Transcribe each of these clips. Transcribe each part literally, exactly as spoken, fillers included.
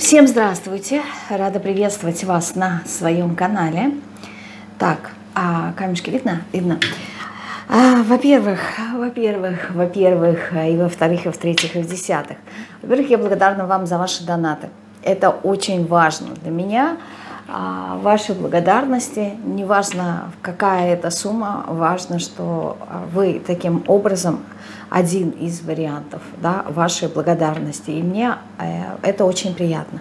Всем здравствуйте! Рада приветствовать вас на своем канале. Так, а камешки видно? Видно. А, во-первых, во-первых, во-первых, и во-вторых, и в-третьих, и в-десятых. Во-первых, я благодарна вам за ваши донаты. Это очень важно для меня. А, ваши благодарности, неважно, какая это сумма, важно, что вы таким образом один из вариантов, да, вашей благодарности. И мне э, это очень приятно.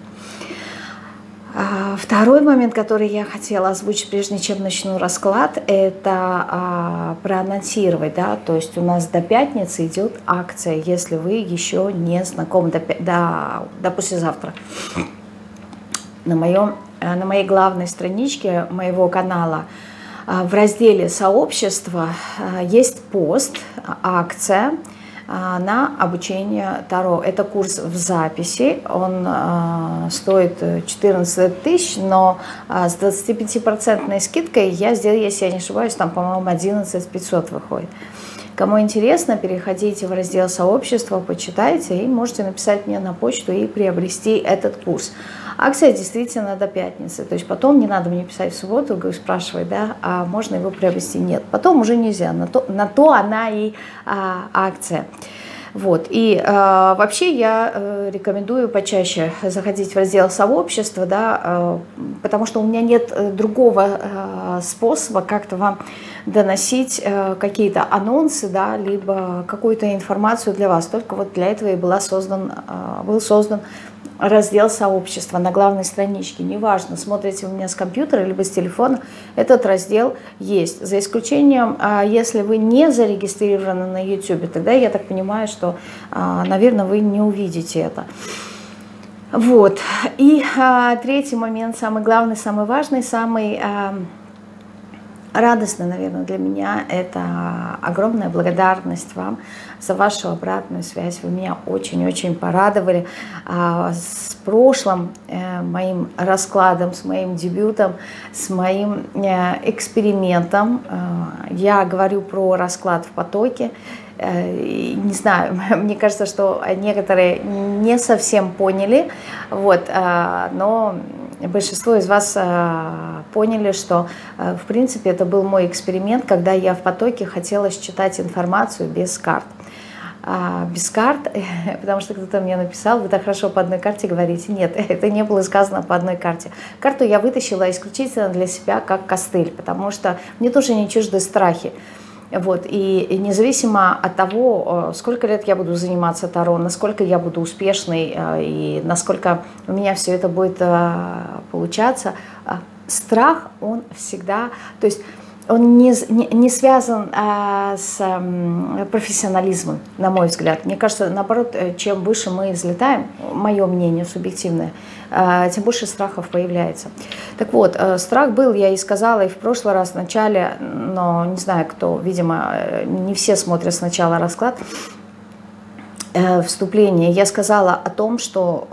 А, второй момент, который я хотела озвучить, прежде чем начну расклад, это а, проанонсировать, да, то есть у нас до пятницы идет акция, если вы еще не знакомы, до, до, до послезавтра. На, моем, на моей главной страничке моего канала в разделе «Сообщество» есть пост, акция на обучение Таро. Это курс в записи, он стоит четырнадцать тысяч, но с двадцатипятипроцентной скидкой я сделаю, если я не ошибаюсь, там, по-моему, одиннадцать тысяч пятьсот выходит. Кому интересно, переходите в раздел «Сообщество», почитайте и можете написать мне на почту и приобрести этот курс. Акция действительно до пятницы, то есть потом не надо мне писать в субботу, спрашивать, да, а можно его приобрести? Нет, потом уже нельзя, на то, на то она и а, акция. Вот. И э, вообще я э, рекомендую почаще заходить в раздел «Сообщество», да, э, потому что у меня нет другого э, способа как-то вам доносить э, какие-то анонсы, да, либо какую-то информацию для вас. Только вот для этого и была создан, э, был создан раздел «Сообщество» на главной страничке. Неважно, смотрите у меня с компьютера либо с телефона, этот раздел есть. За исключением, если вы не зарегистрированы на YouTube, тогда я так понимаю, что, наверное, вы не увидите это. Вот. И третий момент, самый главный, самый важный, самый радостный, наверное, для меня, это огромная благодарность вам за вашу обратную связь. Вы меня очень-очень порадовали а, с прошлым э, моим раскладом, с моим дебютом, с моим э, экспериментом. Э, я говорю про расклад в потоке. Э, не знаю, мне кажется, что некоторые не совсем поняли, вот, э, но большинство из вас э, поняли, что, э, в принципе, это был мой эксперимент, когда я в потоке хотела считать информацию без карт. А, без карт, потому что кто-то мне написал, вы так хорошо по одной карте говорите. Нет, это не было сказано по одной карте. Карту я вытащила исключительно для себя как костыль, потому что мне тоже не чужды страхи. Вот, и независимо от того, сколько лет я буду заниматься Таро, насколько я буду успешной и насколько у меня все это будет получаться, страх, он всегда, то есть он не, не, не связан а, с а, профессионализмом, на мой взгляд. Мне кажется, наоборот, чем выше мы взлетаем, мое мнение субъективное, а, тем больше страхов появляется. Так вот, а, страх был, я и сказала, и в прошлый раз в начале, но не знаю кто, видимо, не все смотрят сначала расклад, э, вступление. Я сказала о том, что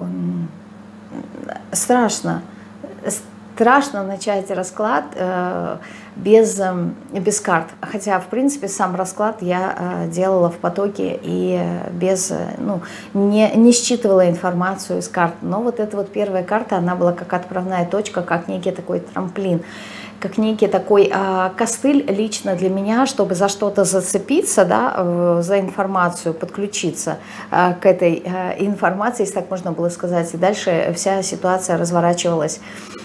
э, страшно, страшно начать расклад э, без, э, без карт. Хотя, в принципе, сам расклад я э, делала в потоке и без, э, ну, не, не считывала информацию из карт. Но вот эта вот первая карта, она была как отправная точка, как некий такой трамплин, как некий такой э, костыль лично для меня, чтобы за что-то зацепиться, да, э, за информацию, подключиться э, к этой э, информации, если так можно было сказать. И дальше вся ситуация разворачивалась.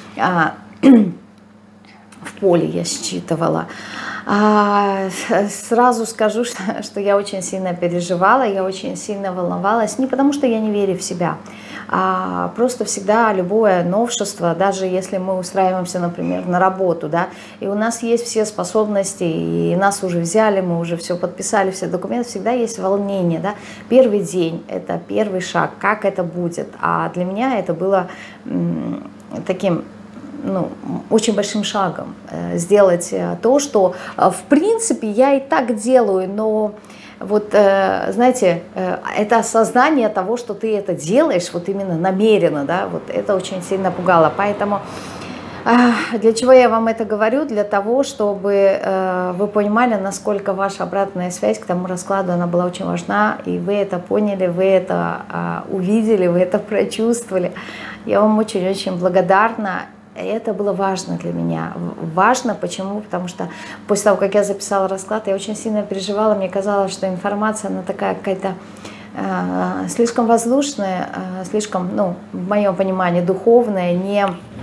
В поле я считывала. А, сразу скажу, что, что я очень сильно переживала, я очень сильно волновалась, не потому что я не верю в себя, а просто всегда любое новшество, даже если мы устраиваемся, например, на работу, да, и у нас есть все способности, и нас уже взяли, мы уже все подписали, все документы, всегда есть волнение, да. Первый день – это первый шаг, как это будет, а для меня это было м, таким, ну, очень большим шагом сделать то, что в принципе я и так делаю, но вот, знаете, это осознание того, что ты это делаешь, вот именно намеренно, да, вот это очень сильно пугало, поэтому Для чего я вам это говорю? Для того, чтобы э, вы понимали, насколько ваша обратная связь к тому раскладу, она была очень важна, и вы это поняли, вы это э, увидели, вы это прочувствовали. Я вам очень-очень благодарна. Это было важно для меня. Важно почему? Потому что после того, как я записала расклад, я очень сильно переживала, мне казалось, что информация, она такая какая-то э, слишком воздушная, э, слишком, ну, в моем понимании, духовная, не...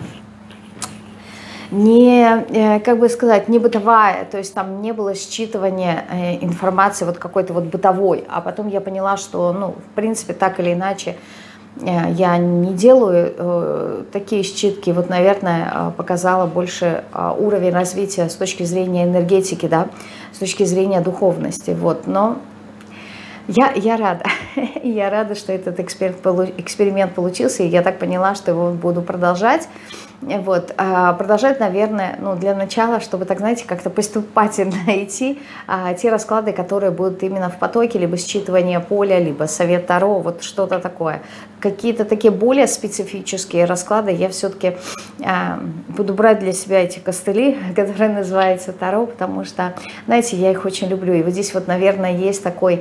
не, как бы сказать, не бытовая, то есть там не было считывания информации вот какой-то вот бытовой, а потом я поняла, что, ну, в принципе, так или иначе я не делаю такие считки, вот, наверное, показала больше уровень развития с точки зрения энергетики, да, с точки зрения духовности, вот, но я, я рада, я рада, что этот эксперимент получился, и я так поняла, что его буду продолжать. Вот, продолжать, наверное, ну, для начала, чтобы, так знаете, как-то поступательно идти, а, те расклады, которые будут именно в потоке, либо считывание поля, либо совет Таро, вот что-то такое. Какие-то такие более специфические расклады я все-таки а, буду брать для себя эти костыли, которые называются Таро, потому что, знаете, я их очень люблю. И вот здесь вот, наверное, есть такой...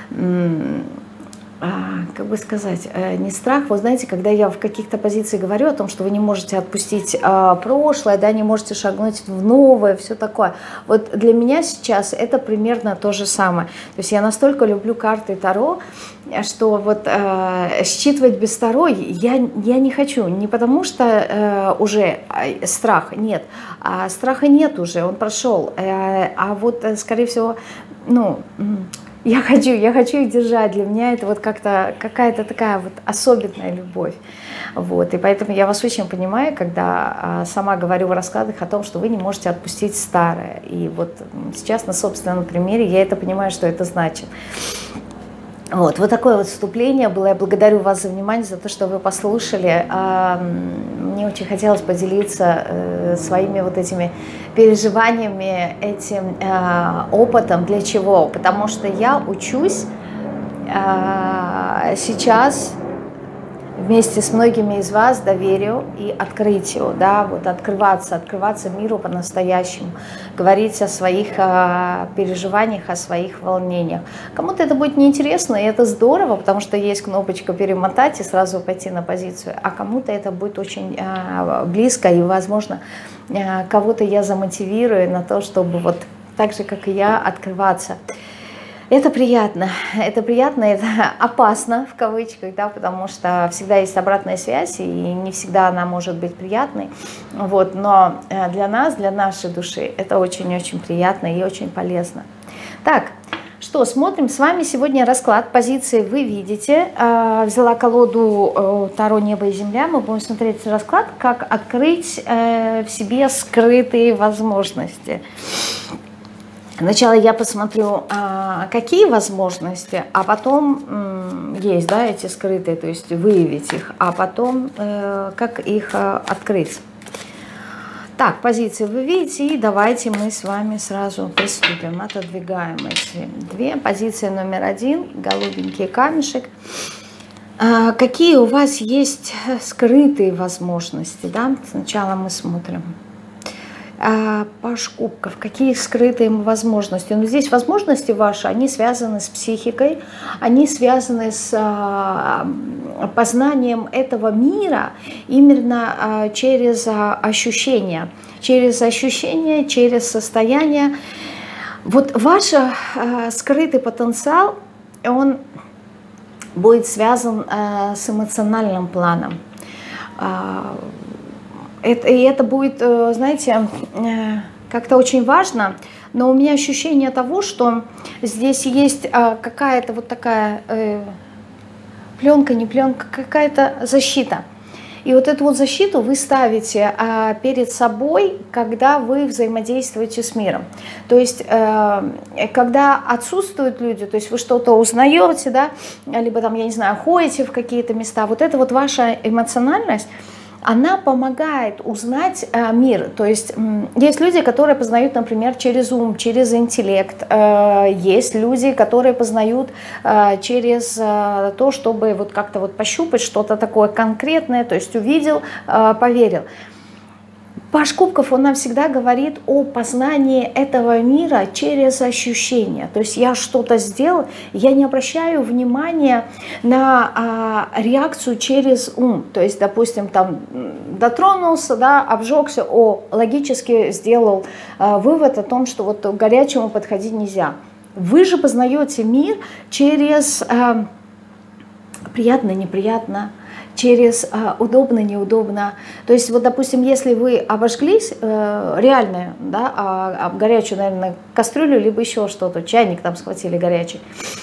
как бы сказать, не страх, вот знаете, когда я в каких-то позициях говорю о том, что вы не можете отпустить а, прошлое, да, не можете шагнуть в новое, все такое. Вот для меня сейчас это примерно то же самое. То есть я настолько люблю карты Таро, что вот э, считывать без Таро я, я не хочу. Не потому что э, уже страх, нет. А страха нет уже, он прошел. Э, а вот, скорее всего, ну... Я хочу, я хочу их держать. Для меня это вот как-то какая-то такая вот особенная любовь. Вот. И поэтому я вас очень понимаю, когда а, сама говорю в раскладах о том, что вы не можете отпустить старое. И вот сейчас на собственном примере я это понимаю, что это значит. Вот, вот такое вот вступление было. Я благодарю вас за внимание, за то, что вы послушали. Мне очень хотелось поделиться своими вот этими переживаниями, этим опытом. Для чего? Потому что я учусь сейчас вместе с многими из вас доверию и открытию, да, вот открываться, открываться миру по-настоящему, говорить о своих э, переживаниях, о своих волнениях. Кому-то это будет неинтересно, и это здорово, потому что есть кнопочка перемотать и сразу пойти на позицию, а кому-то это будет очень э, близко, и, возможно, э, кого-то я замотивирую на то, чтобы вот так же, как и я, открываться. Это приятно, это приятно, это опасно, в кавычках, да, потому что всегда есть обратная связь, и не всегда она может быть приятной, вот, но для нас, для нашей души это очень-очень приятно и очень полезно. Так, что, смотрим с вами сегодня расклад позиции, вы видите, взяла колоду Таро «Небо и земля», мы будем смотреть расклад, как открыть в себе скрытые возможности. Сначала я посмотрю, какие возможности, а потом есть, да, эти скрытые, то есть выявить их, а потом как их открыть. Так, позиции вы видите, и давайте мы с вами сразу приступим. Отодвигаем эти две. Позиция номер один, голубенький камешек. Какие у вас есть скрытые возможности, да? Сначала мы смотрим. Паш кубков, какие скрытые возможности. Но здесь возможности ваши, они связаны с психикой, они связаны с познанием этого мира именно через ощущения, через ощущения, через состояние. Вот ваш скрытый потенциал, он будет связан с эмоциональным планом. Это, и это будет, знаете, как-то очень важно, но у меня ощущение того, что здесь есть какая-то вот такая пленка, не пленка, какая-то защита. И вот эту вот защиту вы ставите перед собой, когда вы взаимодействуете с миром. То есть, когда отсутствуют люди, то есть вы что-то узнаете, да, либо там, я не знаю, ходите в какие-то места, вот это вот ваша эмоциональность, она помогает узнать э, мир. То есть э, есть люди, которые познают, например, через ум, через интеллект. Э, есть люди, которые познают э, через э, то, чтобы вот как-то вот пощупать что-то такое конкретное, то есть увидел, э, поверил. Паж кубков, он нам всегда говорит о познании этого мира через ощущения. То есть я что-то сделал, я не обращаю внимания на а, реакцию через ум. То есть, допустим, там дотронулся, да, обжегся, о, логически сделал а, вывод о том, что вот к горячему подходить нельзя. Вы же познаете мир через а, приятно, неприятно, через а, удобно, неудобно. То есть, вот, допустим, если вы обожглись, э, реально, да, а, а горячую, наверное, кастрюлю, либо еще что-то, чайник там схватили горячий,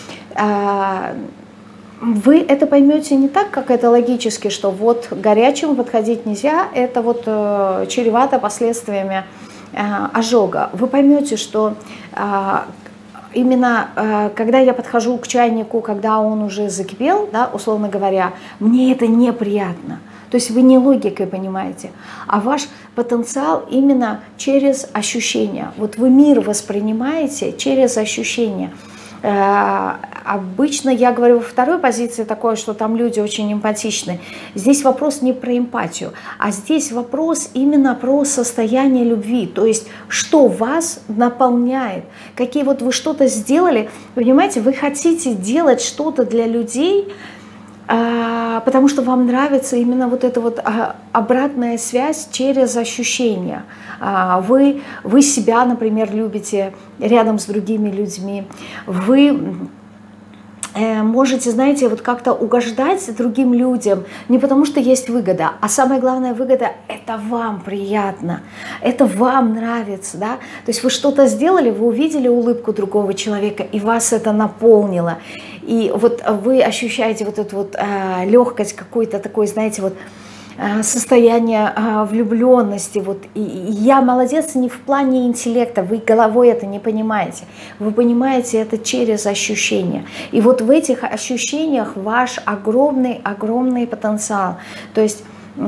э, вы это поймете не так, как это логически, что вот к горячему подходить нельзя, это вот э, чревато последствиями э, ожога. Вы поймете, что э, именно э, когда я подхожу к чайнику, когда он уже закипел, да, условно говоря, мне это неприятно. То есть вы не логикой понимаете, а ваш потенциал именно через ощущения. Вот вы мир воспринимаете через ощущения. Э, обычно я говорю во второй позиции такое, что там люди очень эмпатичны. Здесь вопрос не про эмпатию, а здесь вопрос именно про состояние любви. То есть что вас наполняет, какие вот вы что-то сделали. Понимаете, вы хотите делать что-то для людей, потому что вам нравится именно вот эта вот обратная связь через ощущения. Вы, вы себя, например, любите рядом с другими людьми. Вы можете, знаете, вот как-то угождать другим людям не потому, что есть выгода, а самая главная выгода – это вам приятно, это вам нравится, да? То есть вы что-то сделали, вы увидели улыбку другого человека, и вас это наполнило. И вот вы ощущаете вот эту вот э, легкость, какой-то такой, знаете, вот состояние влюбленности. Вот. И я молодец не в плане интеллекта, вы головой это не понимаете. Вы понимаете это через ощущения. И вот в этих ощущениях ваш огромный-огромный потенциал. То есть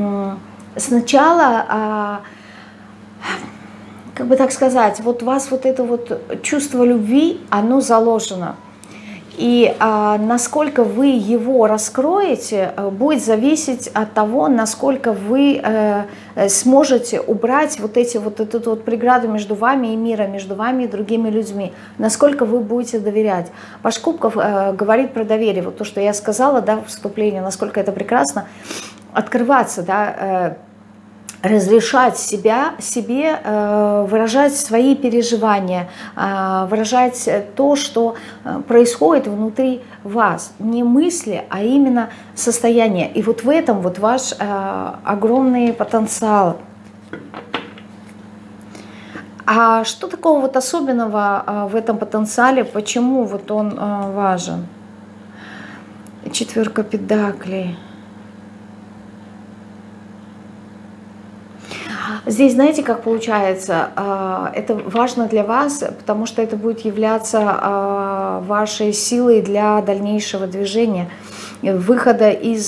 сначала, как бы так сказать, вот у вас вот это вот чувство любви, оно заложено. И а, насколько вы его раскроете, будет зависеть от того, насколько вы э, сможете убрать вот эти вот эту вот преграду между вами и миром, между вами и другими людьми. Насколько вы будете доверять. Паж кубков э, говорит про доверие. Вот то, что я сказала, да, в вступлении, насколько это прекрасно. Открываться, да, э, разрешать себя, себе э, выражать свои переживания, э, выражать то, что происходит внутри вас. Не мысли, а именно состояние. И вот в этом вот ваш э, огромный потенциал. А что такого вот особенного э, в этом потенциале? Почему вот он э, важен? Четверка педаклей. Здесь, знаете, как получается, это важно для вас, потому что это будет являться вашей силой для дальнейшего движения, выхода из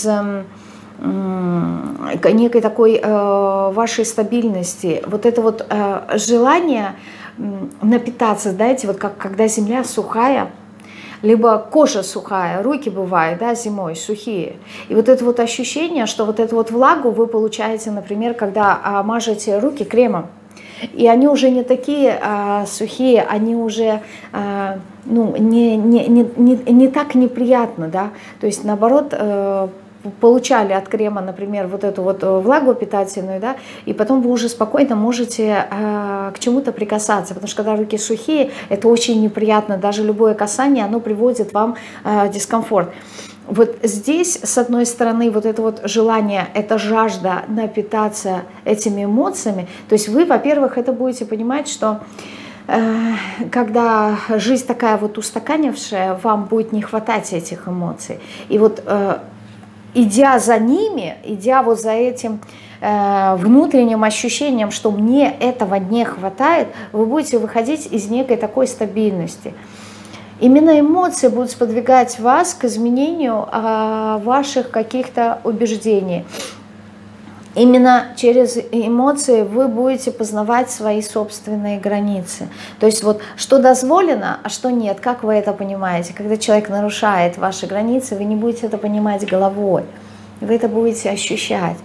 некой такой вашей стабильности. Вот это вот желание напитаться, знаете, вот как когда земля сухая, либо кожа сухая, руки бывают, да, зимой сухие. И вот это вот ощущение, что вот эту вот влагу вы получаете, например, когда мажете руки кремом. И они уже не такие а, сухие, они уже а, ну, не, не, не, не, не так неприятно, да. То есть наоборот, э, получали от крема, например, вот эту вот влагу питательную, да, и потом вы уже спокойно можете э, к чему-то прикасаться, потому что когда руки сухие, это очень неприятно, даже любое касание, оно приводит вам э, дискомфорт. Вот здесь, с одной стороны, вот это вот желание, это жажда напитаться этими эмоциями, то есть вы, во-первых, это будете понимать, что э, когда жизнь такая вот устаканившая, вам будет не хватать этих эмоций, и вот э, идя за ними, идя вот за этим э, внутренним ощущением, что мне этого не хватает, вы будете выходить из некой такой стабильности. Именно эмоции будут сподвигать вас к изменению э, ваших каких-то убеждений. Именно через эмоции вы будете познавать свои собственные границы. То есть вот что дозволено, а что нет, как вы это понимаете? Когда человек нарушает ваши границы, вы не будете это понимать головой, вы это будете ощущать.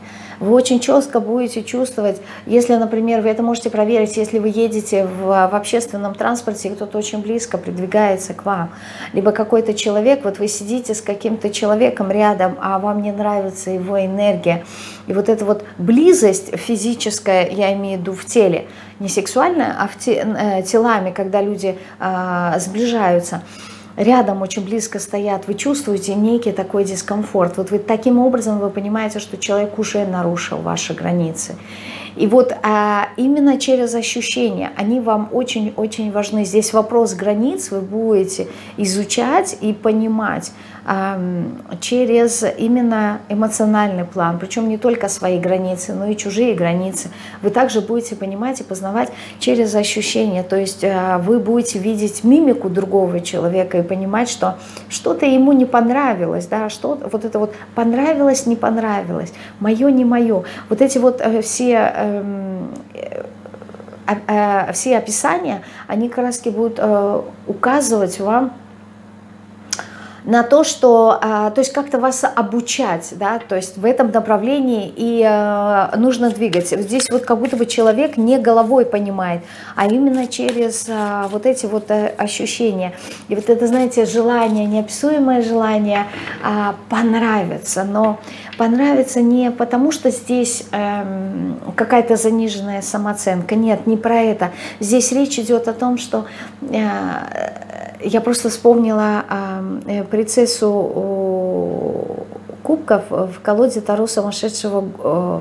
Вы очень четко будете чувствовать, если, например, вы это можете проверить, если вы едете в, в общественном транспорте, и кто-то очень близко придвигается к вам, либо какой-то человек, вот вы сидите с каким-то человеком рядом, а вам не нравится его энергия, и вот эта вот близость физическая, я имею в виду в теле, не сексуальная, а в те, э, телами, когда люди э, сближаются, рядом очень близко стоят, вы чувствуете некий такой дискомфорт. Вот вы таким образом вы понимаете, что человек уже нарушил ваши границы. И вот а, именно через ощущения, они вам очень-очень важны. Здесь вопрос границ вы будете изучать и понимать а, через именно эмоциональный план. Причем не только свои границы, но и чужие границы. Вы также будете понимать и познавать через ощущения. То есть а, вы будете видеть мимику другого человека и понимать, что что-то ему не понравилось, да, что вот это вот понравилось, не понравилось, мое, не мое. Вот эти вот э, все... все описания, они как раз будут указывать вам на то, что, то есть как-то вас обучать, да, то есть в этом направлении и нужно двигать. Здесь вот как будто бы человек не головой понимает, а именно через вот эти вот ощущения. И вот это, знаете, желание, неописуемое желание понравиться, но понравится не потому, что здесь эм, какая-то заниженная самооценка. Нет, не про это. Здесь речь идет о том, что э, я просто вспомнила э, принцессу э, кубков в колоде Таро сумасшедшего э,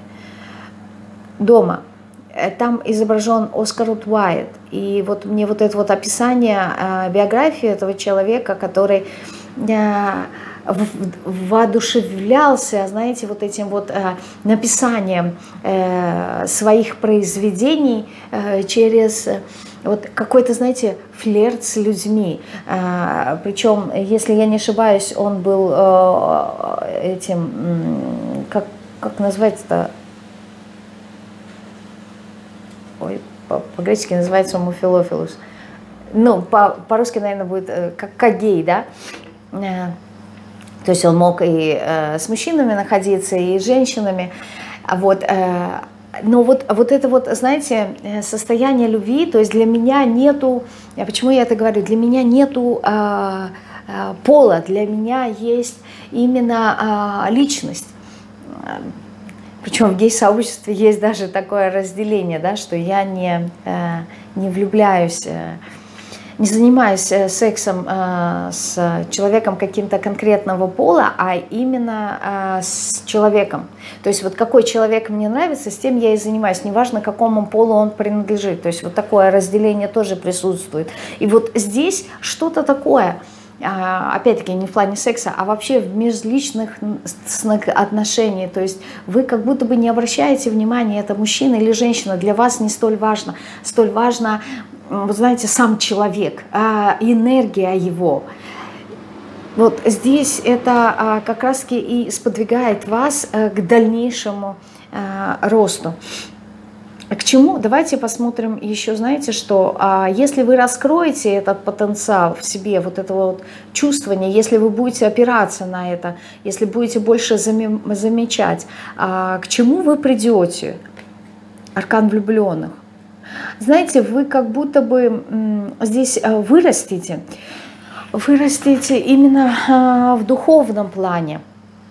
дома. Там изображен Оскар Уайт. И вот мне вот это вот описание э, биографии этого человека, который... Э, воодушевлялся, знаете, вот этим вот э, написанием э, своих произведений э, через э, вот какой-то, знаете, флирт с людьми. Э, причем, если я не ошибаюсь, он был э, этим, э, как, как назвать-то, ой, по-гречески называется муфилофилус. Ну, по-русски, наверное, будет э, как, как гей, да? То есть он мог и э, с мужчинами находиться, и с женщинами. Вот, э, но вот, вот это вот, знаете, состояние любви, то есть для меня нету, почему я это говорю, для меня нету э, э, пола, для меня есть именно э, личность. Причем в гей-сообществе есть даже такое разделение, да, что я не, э, не влюбляюсь, э, не занимаюсь сексом э, с человеком каким-то конкретного пола, а именно э, с человеком. То есть вот какой человек мне нравится, с тем я и занимаюсь, неважно, какому полу он принадлежит. То есть вот такое разделение тоже присутствует. И вот здесь что-то такое, э, опять-таки не в плане секса, а вообще в межличных отношениях. То есть вы как будто бы не обращаете внимания, это мужчина или женщина, для вас не столь важно. Столь важно... Вы знаете, сам человек, энергия его. Вот здесь это как раз-таки и сподвигает вас к дальнейшему росту. К чему? Давайте посмотрим еще, знаете, что если вы раскроете этот потенциал в себе, вот это вот чувствование, если вы будете опираться на это, если будете больше замечать, к чему вы придете? Аркан влюбленных. Знаете, вы как будто бы здесь вырастете, вырастете именно в духовном плане.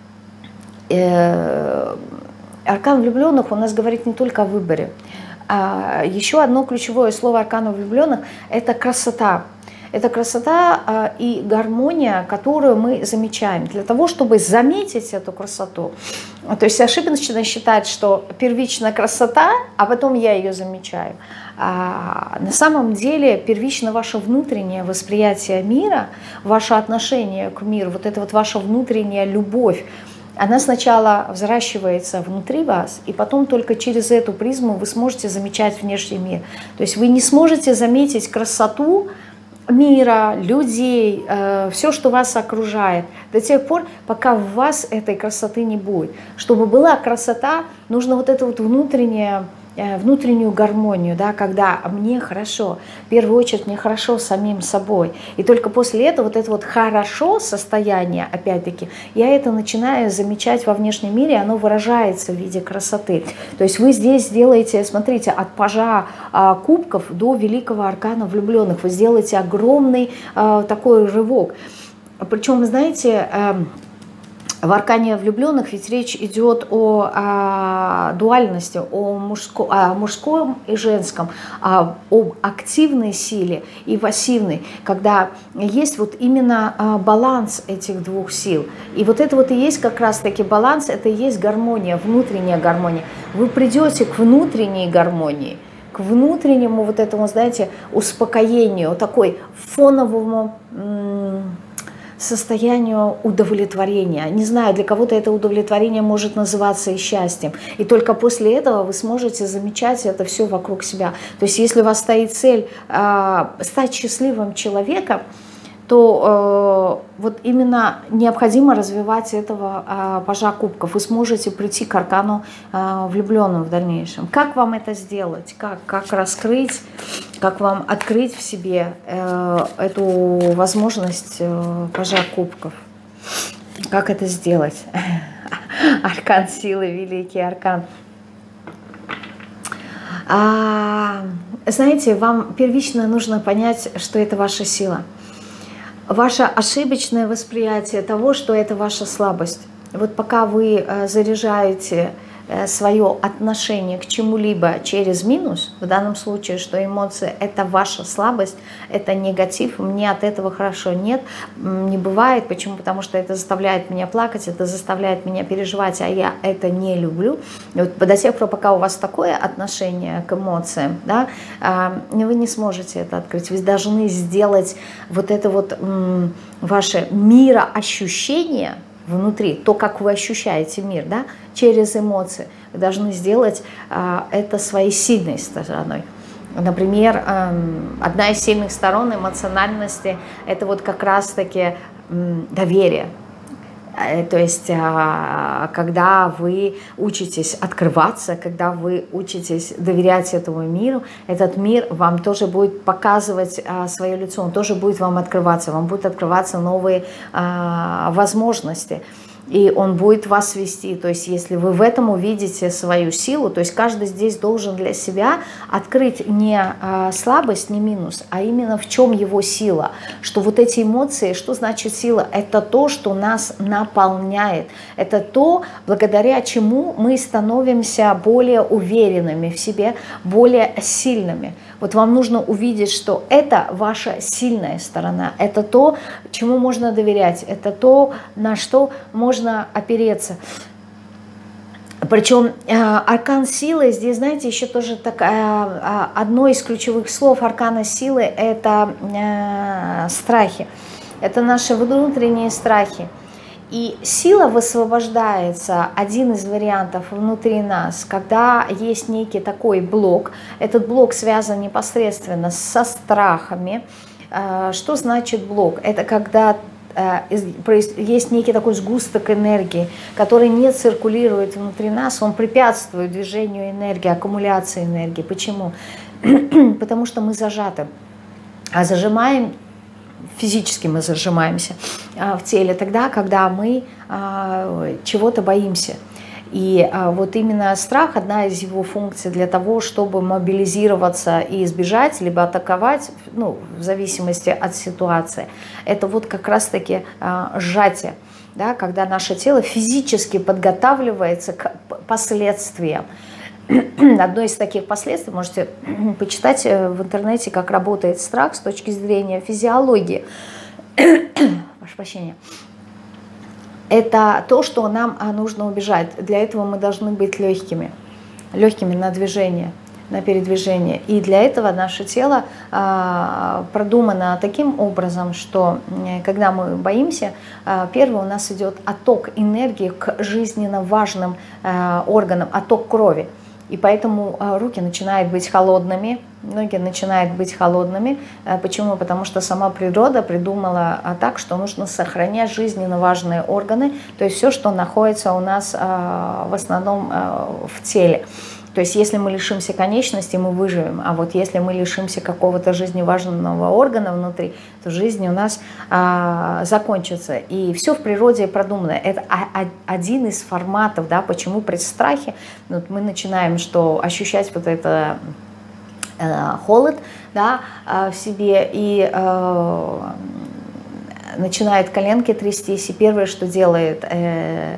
Аркан влюбленных у нас говорит не только о выборе. Еще одно ключевое слово аркана влюбленных – это красота. Это красота и гармония, которую мы замечаем. Для того, чтобы заметить эту красоту, то есть ошибочно считать, что первичная красота, а потом я ее замечаю. А на самом деле первично ваше внутреннее восприятие мира, ваше отношение к миру, вот это вот ваша внутренняя любовь, она сначала взращивается внутри вас, и потом только через эту призму вы сможете замечать внешний мир. То есть вы не сможете заметить красоту мира, людей, э, все, что вас окружает, до тех пор, пока в вас этой красоты не будет. Чтобы была красота, нужно вот это вот внутреннее внутреннюю гармонию, да, когда мне хорошо, в первую очередь мне хорошо с самим собой. И только после этого вот это вот хорошо состояние, опять-таки, я это начинаю замечать во внешнем мире, оно выражается в виде красоты. То есть вы здесь сделаете, смотрите, от пажа а, кубков до великого аркана влюбленных, вы сделаете огромный а, такой рывок. Причем, знаете, а, в аркане влюбленных ведь речь идет о, о дуальности, о, мужско, о мужском и женском, о, об активной силе и пассивной, когда есть вот именно баланс этих двух сил. И вот это вот и есть как раз-таки баланс, это и есть гармония, внутренняя гармония. Вы придете к внутренней гармонии, к внутреннему вот этому, знаете, успокоению, такой фоновому состоянию удовлетворения. Не знаю, для кого-то это удовлетворение может называться и счастьем. И только после этого вы сможете замечать это все вокруг себя. То есть если у вас стоит цель э, стать счастливым человеком, то э, вот именно необходимо развивать этого э, пажа кубков. Вы сможете прийти к аркану э, влюбленным в дальнейшем. Как вам это сделать? Как, как раскрыть, как вам открыть в себе э, эту возможность э, пажа кубков? Как это сделать? Аркан силы, великий аркан. А, знаете, вам первично нужно понять, что это ваша сила. Ваше ошибочное восприятие того, что это ваша слабость. Вот пока вы заряжаете свое отношение к чему-либо через минус, в данном случае, что эмоции – это ваша слабость, это негатив, мне от этого хорошо нет, не бывает. Почему? Потому что это заставляет меня плакать, это заставляет меня переживать, а я это не люблю. И вот до тех пор, пока у вас такое отношение к эмоциям, да, вы не сможете это открыть. Вы должны сделать вот это вот ваше мироощущение внутри, то, как вы ощущаете мир, да, через эмоции, вы должны сделать а, это своей сильной стороной. Например, эм, одна из сильных сторон эмоциональности – это вот как раз-таки м, доверие. То есть, когда вы учитесь открываться, когда вы учитесь доверять этому миру, этот мир вам тоже будет показывать свое лицо, он тоже будет вам открываться, вам будут открываться новые возможности. И он будет вас вести. То есть если вы в этом увидите свою силу, то есть каждый здесь должен для себя открыть не слабость, не минус, а именно в чем его сила. Что вот эти эмоции, что значит сила? Это то, что нас наполняет. Это то, благодаря чему мы становимся более уверенными в себе, более сильными. Вот вам нужно увидеть, что это ваша сильная сторона. Это то, чему можно доверять. Это то, на что можно можно опереться. Причем аркан силы, здесь, знаете, еще тоже такая, одно из ключевых слов аркана силы – это страхи. Это наши внутренние страхи. И сила высвобождается, один из вариантов внутри нас, когда есть некий такой блок. Этот блок связан непосредственно со страхами. Что значит блок? Это когда есть некий такой сгусток энергии, который не циркулирует внутри нас, он препятствует движению энергии, аккумуляции энергии. Почему? Потому что мы зажаты. А зажимаем, физически мы зажимаемся в теле тогда, когда мы чего-то боимся. И вот именно страх – одна из его функций для того, чтобы мобилизироваться и избежать, либо атаковать, ну, в зависимости от ситуации. Это вот как раз-таки сжатие, да, когда наше тело физически подготавливается к последствиям. Одно из таких последствий, можете почитать в интернете, как работает страх с точки зрения физиологии. Прошу прощения. Это то, что нам нужно убежать. Для этого мы должны быть легкими, легкими на движение, на передвижение. И для этого наше тело продумано таким образом, что когда мы боимся, первое, у нас идет отток энергии к жизненно важным органам, отток крови. И поэтому руки начинают быть холодными, Многие начинают быть холодными. Почему? Потому что сама природа придумала так, что нужно сохранять жизненно важные органы, то есть все, что находится у нас в основном в теле. То есть если мы лишимся конечности, мы выживем, а вот если мы лишимся какого-то жизневажного органа внутри, то жизнь у нас а, закончится. И все в природе продумано. Это один из форматов, да, почему при страхе вот мы начинаем что, ощущать вот это э, холод, да, в себе, и э, начинают коленки трястись, и первое, что делает... Э,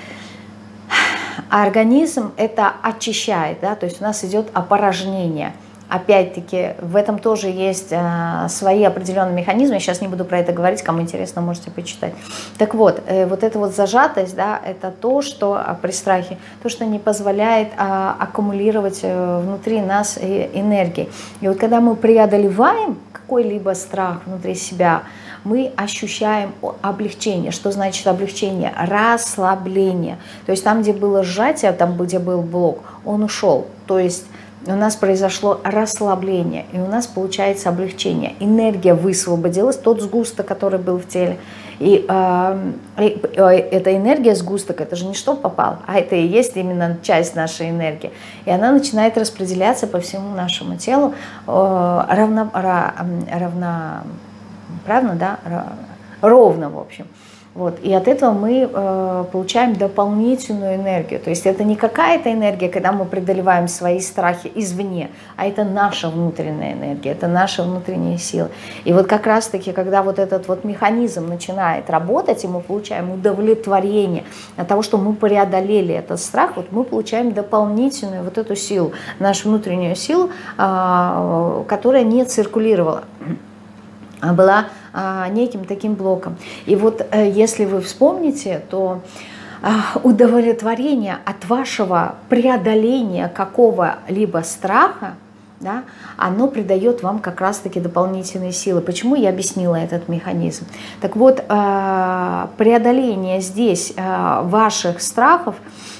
А организм это очищает, да, то есть у нас идет опорожнение. Опять-таки, в этом тоже есть э, свои определенные механизмы. Я сейчас не буду про это говорить, кому интересно, можете почитать. Так вот, э, вот эта вот зажатость, да, это то, что э, при страхе, то, что не позволяет э, аккумулировать э, внутри нас э, энергии. И вот когда мы преодолеваем какой-либо страх внутри себя, мы ощущаем облегчение. Что значит облегчение? Расслабление. То есть там, где было сжатие, там, где был блок, он ушел. То есть у нас произошло расслабление, и у нас получается облегчение. Энергия высвободилась, тот сгусток, который был в теле. И э, э, эта энергия, сгусток, это же не что попал, а это и есть именно часть нашей энергии. И она начинает распределяться по всему нашему телу э, равно, равно, правильно, да? Ровно, в общем. Вот. И от этого мы э, получаем дополнительную энергию. То есть это не какая-то энергия, когда мы преодолеваем свои страхи извне, а это наша внутренняя энергия, это наша внутренняя сила. И вот как раз-таки, когда вот этот вот механизм начинает работать, и мы получаем удовлетворение от того, что мы преодолели этот страх, вот мы получаем дополнительную вот эту силу, нашу внутреннюю силу, э, которая не циркулировала, а была неким таким блоком. И вот если вы вспомните, то удовлетворение от вашего преодоления какого-либо страха, да, оно придает вам как раз-таки дополнительные силы. Почему я объяснила этот механизм? Так вот, преодоление здесь ваших страхов,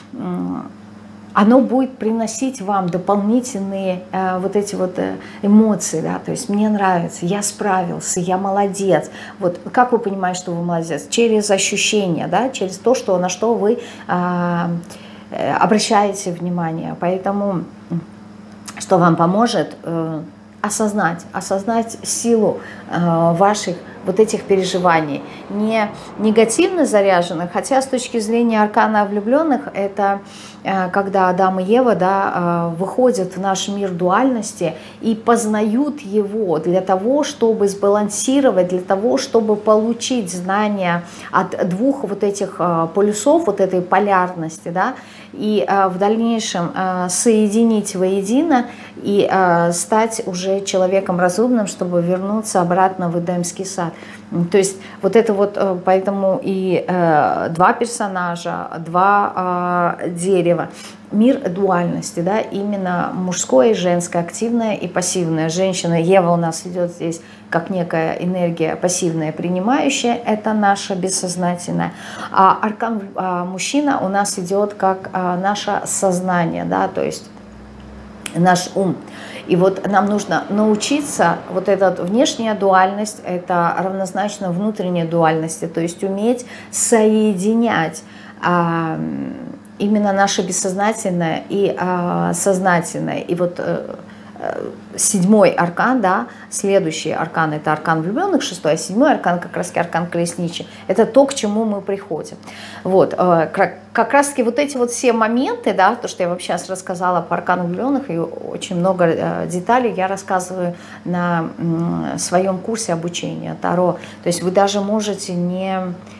оно будет приносить вам дополнительные э, вот эти вот э, эмоции, да, то есть мне нравится, я справился, я молодец. Вот как вы понимаете, что вы молодец? Через ощущения, да, через то, что, на что вы э, э, обращаете внимание. Поэтому что вам поможет э, осознать, осознать силу э, ваших вот этих переживаний, не негативно заряженных, хотя с точки зрения аркана влюбленных, это э, когда Адам и Ева, да, э, выходят в наш мир дуальности и познают его для того, чтобы сбалансировать, для того, чтобы получить знания от двух вот этих э, полюсов, вот этой полярности, да, и э, в дальнейшем э, соединить воедино и э, стать уже человеком разумным, чтобы вернуться обратно в Эдемский сад. То есть вот это вот, э, поэтому и э, два персонажа, два э, дерева, мир дуальности, да, именно мужское и женское, активное и пассивное. Женщина, Ева у нас идет здесь как некая энергия пассивная, принимающая, это наша бессознательная. А аркан а, мужчина у нас идет как а, наше сознание, да, то есть наш ум. И вот нам нужно научиться, вот эта внешняя дуальность, это равнозначно внутренней дуальности, то есть уметь соединять а, именно наше бессознательное и а, сознательное. И вот а, седьмой аркан, да, следующий аркан, это аркан влюбленных, шестой, а седьмой аркан, как раз аркан колесничий, это то, к чему мы приходим. Вот, как раз таки вот эти вот все моменты, да, то, что я вообще сейчас рассказала по аркану влюбленных, и очень много деталей я рассказываю на своем курсе обучения Таро. То есть вы даже можете не,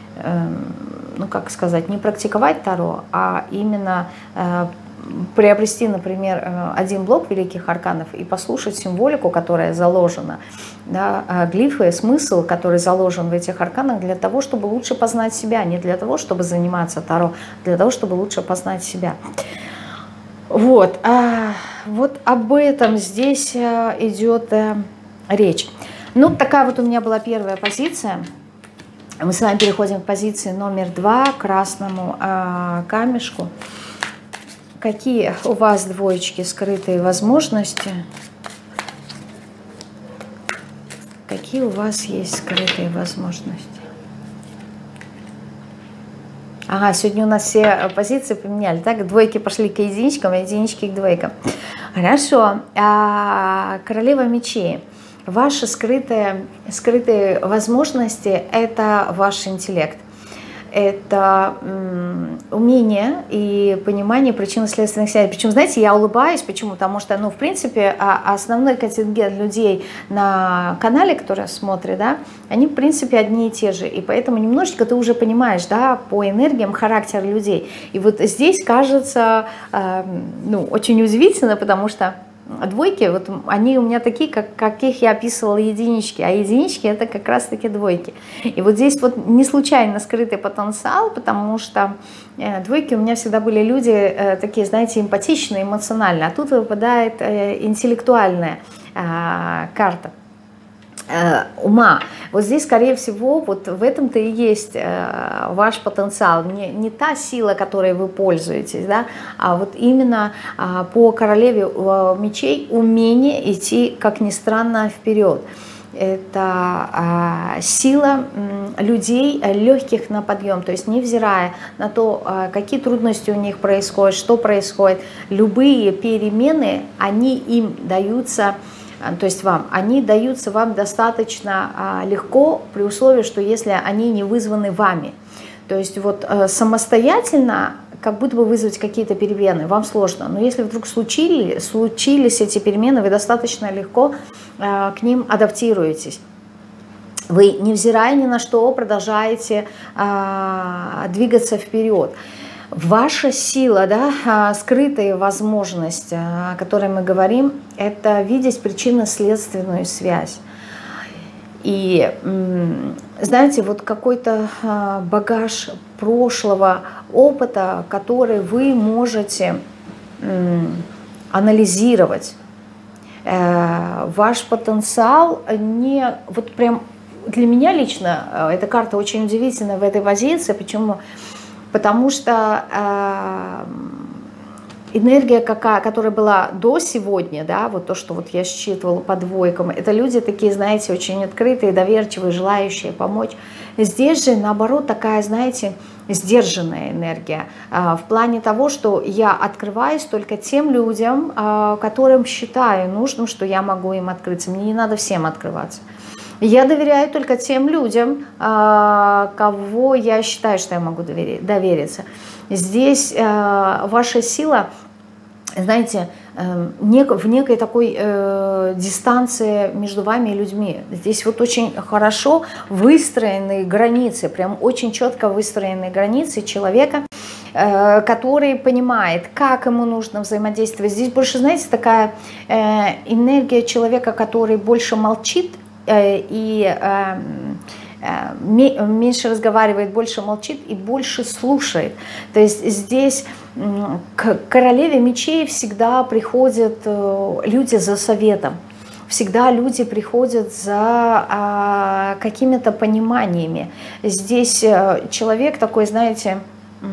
ну как сказать, не практиковать Таро, а именно приобрести, например, один блок великих арканов и послушать символику, которая заложена, да, глифы, смысл, который заложен в этих арканах, для того, чтобы лучше познать себя, не для того, чтобы заниматься Таро, для того, чтобы лучше познать себя. Вот, вот об этом здесь идет речь. Ну, такая вот у меня была первая позиция. Мы с вами переходим к позиции номер два, к красному камешку. Какие у вас, двоечки, скрытые возможности какие у вас есть скрытые возможности? Ага, сегодня у нас все позиции поменяли, так? Двойки пошли к единичкам, а единички к двойкам. Хорошо. А, королева мечей. Ваши скрытые, скрытые возможности – это ваш интеллект. Это м, умение и понимание причинно-следственных связей. Причем, знаете, я улыбаюсь, почему? Потому что, ну, в принципе, основной контингент людей на канале, которые смотрят, да, они, в принципе, одни и те же. И поэтому немножечко ты уже понимаешь, да, по энергиям характер людей. И вот здесь кажется, э, ну, очень удивительно, потому что двойки, вот они у меня такие, как, каких я описывала единички, а единички это как раз таки двойки. И вот здесь вот не случайно скрытый потенциал, потому что э, двойки у меня всегда были люди э, такие, знаете, эмпатичные, эмоциональные, а тут выпадает э, интеллектуальная э, карта ума. Вот здесь, скорее всего, вот в этом-то и есть э, ваш потенциал. Не, не та сила, которой вы пользуетесь, да, а вот именно э, по королеве э, мечей умение идти, как ни странно, вперед. Это э, сила э, людей, э, легких на подъем, то есть невзирая на то, э, какие трудности у них происходят, что происходит, любые перемены, они им даются, то есть вам, они даются вам достаточно а, легко, при условии, что если они не вызваны вами. То есть вот а, самостоятельно, как будто бы вызвать какие-то перемены, вам сложно. Но если вдруг случили, случились эти перемены, вы достаточно легко а, к ним адаптируетесь. Вы, невзирая ни на что, продолжаете а, двигаться вперед. Ваша сила, да, скрытая возможность, о которой мы говорим, это видеть причинно-следственную связь. И, знаете, вот какой-то багаж прошлого опыта, который вы можете анализировать. Ваш потенциал не... Вот прям для меня лично эта карта очень удивительная в этой позиции. Почему? Потому что э, энергия, какая, которая была до сегодня, да, вот то, что вот я считывала по двойкам, это люди такие, знаете, очень открытые, доверчивые, желающие помочь. Здесь же, наоборот, такая, знаете, сдержанная энергия. Э, в плане того, что я открываюсь только тем людям, э, которым считаю нужным, что я могу им открыться. Мне не надо всем открываться. Я доверяю только тем людям, кого я считаю, что я могу довериться. Здесь ваша сила, знаете, в некой такой дистанции между вами и людьми. Здесь вот очень хорошо выстроенные границы, прям очень четко выстроенные границы человека, который понимает, как ему нужно взаимодействовать. Здесь больше, знаете, такая энергия человека, который больше молчит, и э, э, меньше разговаривает, больше молчит и больше слушает. То есть здесь э, к королеве мечей всегда приходят э, люди за советом, всегда люди приходят за э, какими-то пониманиями. Здесь э, человек такой, знаете, э,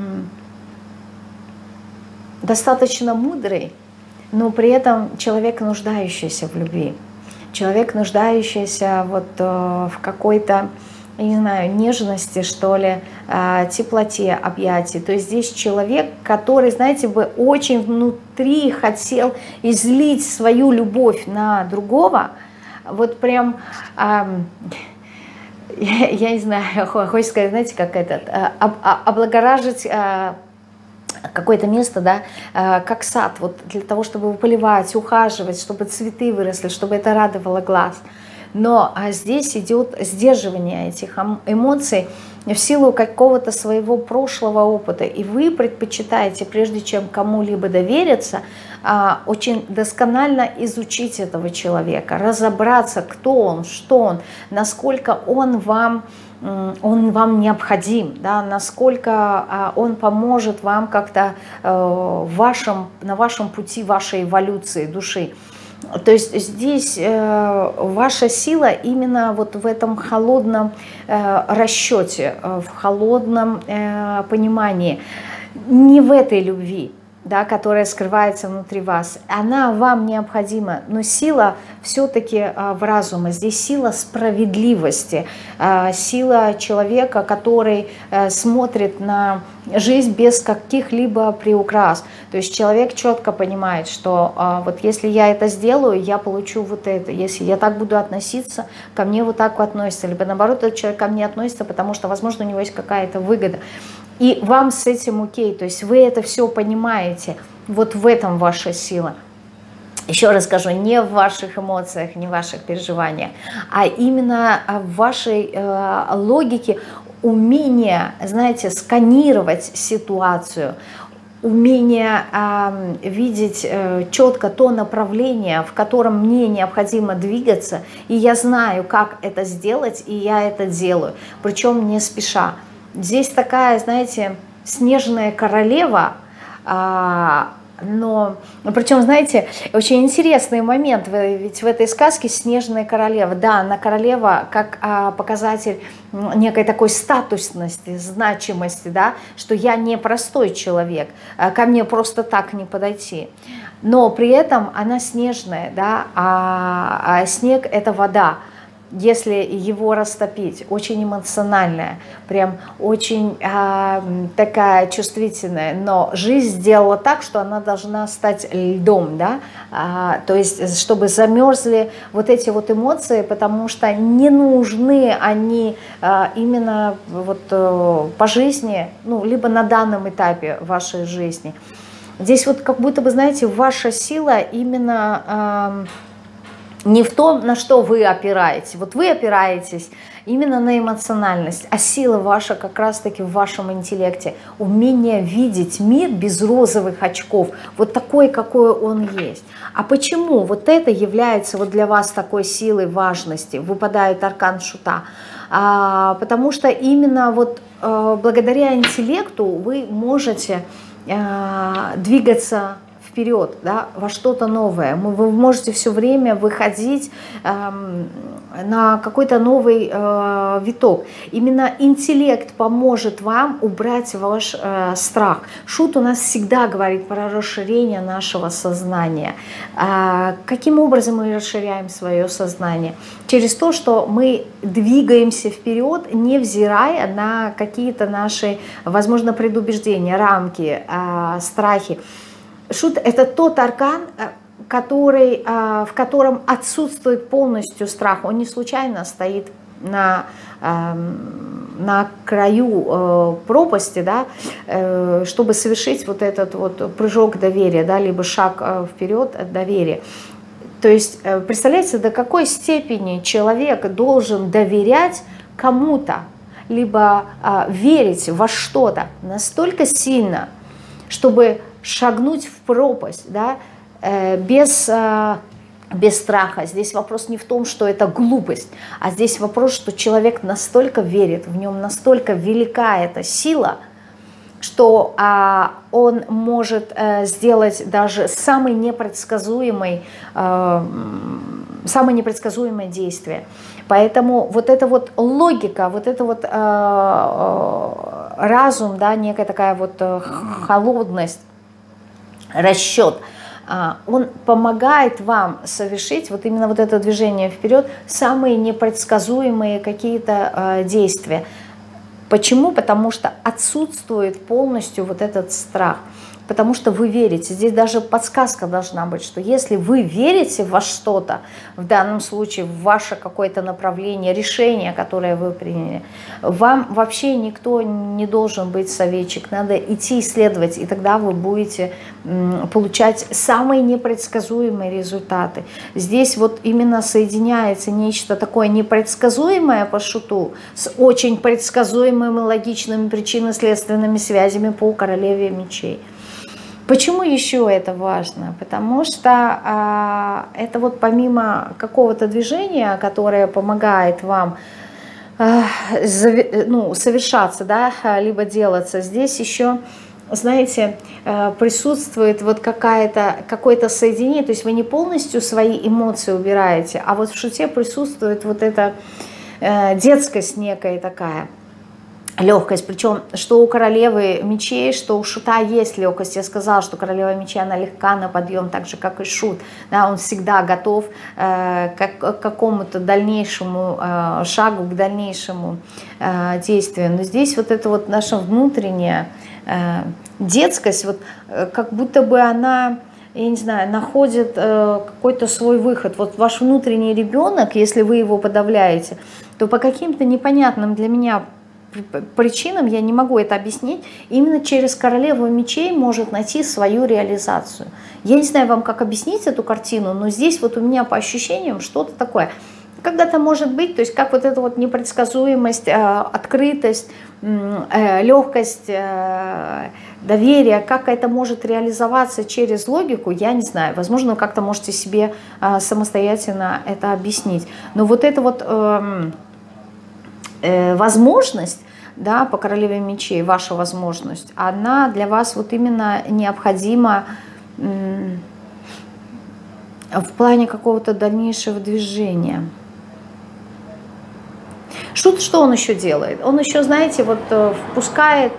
достаточно мудрый, но при этом человек, нуждающийся в любви. Человек, нуждающийся вот в какой-то, я не знаю, нежности, что ли, теплоте объятий. То есть здесь человек, который, знаете, бы очень внутри хотел излить свою любовь на другого, вот прям, я, я не знаю, хочется сказать, знаете, как этот, облагоражить какое-то место, да, как сад, вот для того, чтобы его поливать, ухаживать, чтобы цветы выросли, чтобы это радовало глаз. Но а здесь идет сдерживание этих эмоций в силу какого-то своего прошлого опыта. И вы предпочитаете, прежде чем кому-либо довериться, очень досконально изучить этого человека, разобраться, кто он, что он, насколько он вам он вам необходим, да, насколько он поможет вам как-то в вашем, на вашем пути вашей эволюции души. То есть здесь ваша сила именно вот в этом холодном расчете, в холодном понимании, не в этой любви. да, которая скрывается внутри вас, она вам необходима, но сила все-таки в разуме. Здесь сила справедливости, сила человека, который смотрит на жизнь без каких-либо приукрас. То есть человек четко понимает, что вот если я это сделаю, я получу вот это. Если я так буду относиться, ко мне вот так относится. Либо наоборот, этот человек ко мне относится, потому что, возможно, у него есть какая-то выгода. И вам с этим окей, то есть вы это все понимаете, вот в этом ваша сила. Еще раз скажу, не в ваших эмоциях, не в ваших переживаниях, а именно в вашей э, логике, умение, знаете, сканировать ситуацию, умение э, видеть э, четко то направление, в котором мне необходимо двигаться, и я знаю, как это сделать, и я это делаю, причем не спеша. Здесь такая, знаете, снежная королева, а, но, причем, знаете, очень интересный момент, ведь в этой сказке снежная королева, да, она королева как а, показатель некой такой статусности, значимости, да, что я не простой человек, а ко мне просто так не подойти. Но при этом она снежная, да, а, а снег – это вода. Если его растопить, очень эмоциональная, прям очень э, такая чувствительная, но жизнь сделала так, что она должна стать льдом, да, а, то есть чтобы замерзли вот эти вот эмоции, потому что не нужны они а, именно вот а, по жизни, ну, либо на данном этапе вашей жизни. Здесь вот как будто бы, знаете, ваша сила именно... А, не в том, на что вы опираетесь. Вот вы опираетесь именно на эмоциональность, а сила ваша как раз-таки в вашем интеллекте. Умение видеть мир без розовых очков, вот такой, какой он есть. А почему вот это является вот для вас такой силой важности? Выпадает аркан Шута. А, потому что именно вот а, благодаря интеллекту вы можете а, двигаться вперед, да, во что-то новое. Вы можете все время выходить эм, на какой-то новый э, виток. Именно интеллект поможет вам убрать ваш э, страх. Шут у нас всегда говорит про расширение нашего сознания. Э, каким образом мы расширяем свое сознание? Через то, что мы двигаемся вперед, невзирая на какие-то наши, возможно, предубеждения, рамки, э, страхи. Шут – это тот аркан, который, в котором отсутствует полностью страх. Он не случайно стоит на, на краю пропасти, да, чтобы совершить вот этот вот прыжок доверия, да, либо шаг вперед от доверия. То есть, представляете, до какой степени человек должен доверять кому-то, либо верить во что-то настолько сильно, чтобы шагнуть в пропасть, да, э, без, э, без страха. Здесь вопрос не в том, что это глупость, а здесь вопрос, что человек настолько верит, в нем настолько велика эта сила, что э, он может э, сделать даже самый непредсказуемый, э, самое непредсказуемое действие. Поэтому вот эта вот логика, вот это вот э, разум, да, некая такая вот э, холодность, расчет, он помогает вам совершить вот именно вот это движение вперед, самые непредсказуемые какие-то действия. Почему? Потому что отсутствует полностью вот этот страх. Потому что вы верите. Здесь даже подсказка должна быть, что если вы верите во что-то, в данном случае в ваше какое-то направление, решение, которое вы приняли, вам вообще никто не должен быть советчик. Надо идти исследовать, и тогда вы будете получать самые непредсказуемые результаты. Здесь вот именно соединяется нечто такое непредсказуемое по Шуту с очень предсказуемыми логичными причинно-следственными связями по королеве мечей. Почему еще это важно? Потому что а, это вот помимо какого-то движения, которое помогает вам а, зави, ну, совершаться, да, либо делаться, здесь еще, знаете, присутствует вот какая-то, какое-то соединение, то есть вы не полностью свои эмоции убираете, а вот в Шуте присутствует вот эта э, детскость некая такая. легкость, причем что у королевы мечей, что у шута есть легкость. Я сказала, что королева мечей, она легка на подъем, так же, как и шут. Да, он всегда готов э, к, к какому-то дальнейшему э, шагу, к дальнейшему э, действию. Но здесь вот эта вот наша внутренняя э, детскость, вот э, как будто бы она, я не знаю, находит э, какой-то свой выход. Вот ваш внутренний ребенок, если вы его подавляете, то по каким-то непонятным для меня причинам, я не могу это объяснить, именно через королеву мечей может найти свою реализацию. Я не знаю вам, как объяснить эту картину, но здесь вот у меня по ощущениям что-то такое. Когда-то может быть, то есть как вот эта вот непредсказуемость, открытость, легкость, доверие, как это может реализоваться через логику, я не знаю. Возможно, вы как-то можете себе самостоятельно это объяснить. Но вот это вот возможность, да, по королеве мечей, ваша возможность, она для вас вот именно необходима в плане какого-то дальнейшего движения. Шут, что он еще делает? Он еще, знаете, вот впускает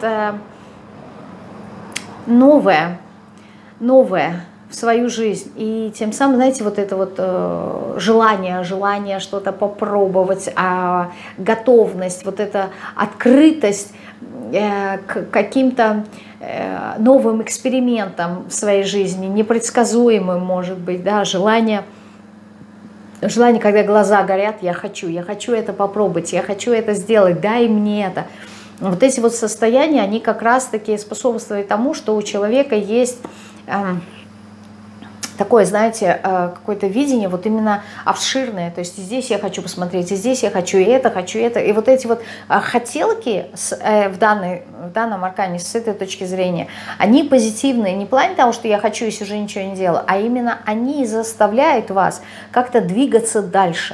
новое, новое в свою жизнь. И тем самым, знаете, вот это вот э, желание, желание что-то попробовать, а готовность, вот эта открытость э, к каким-то э, новым экспериментам в своей жизни, непредсказуемым, может быть, да, желание, желание, когда глаза горят, я хочу, я хочу это попробовать, я хочу это сделать, дай мне это. Вот эти вот состояния, они как раз-таки способствуют тому, что у человека есть... Э, такое, знаете, какое-то видение вот именно обширное, то есть здесь я хочу посмотреть, и здесь я хочу и это, хочу и это, и вот эти вот хотелки с, в, данной, в данном аркане с этой точки зрения, они позитивные, не в плане того, что я хочу, если уже ничего не делаю, а именно они заставляют вас как-то двигаться дальше.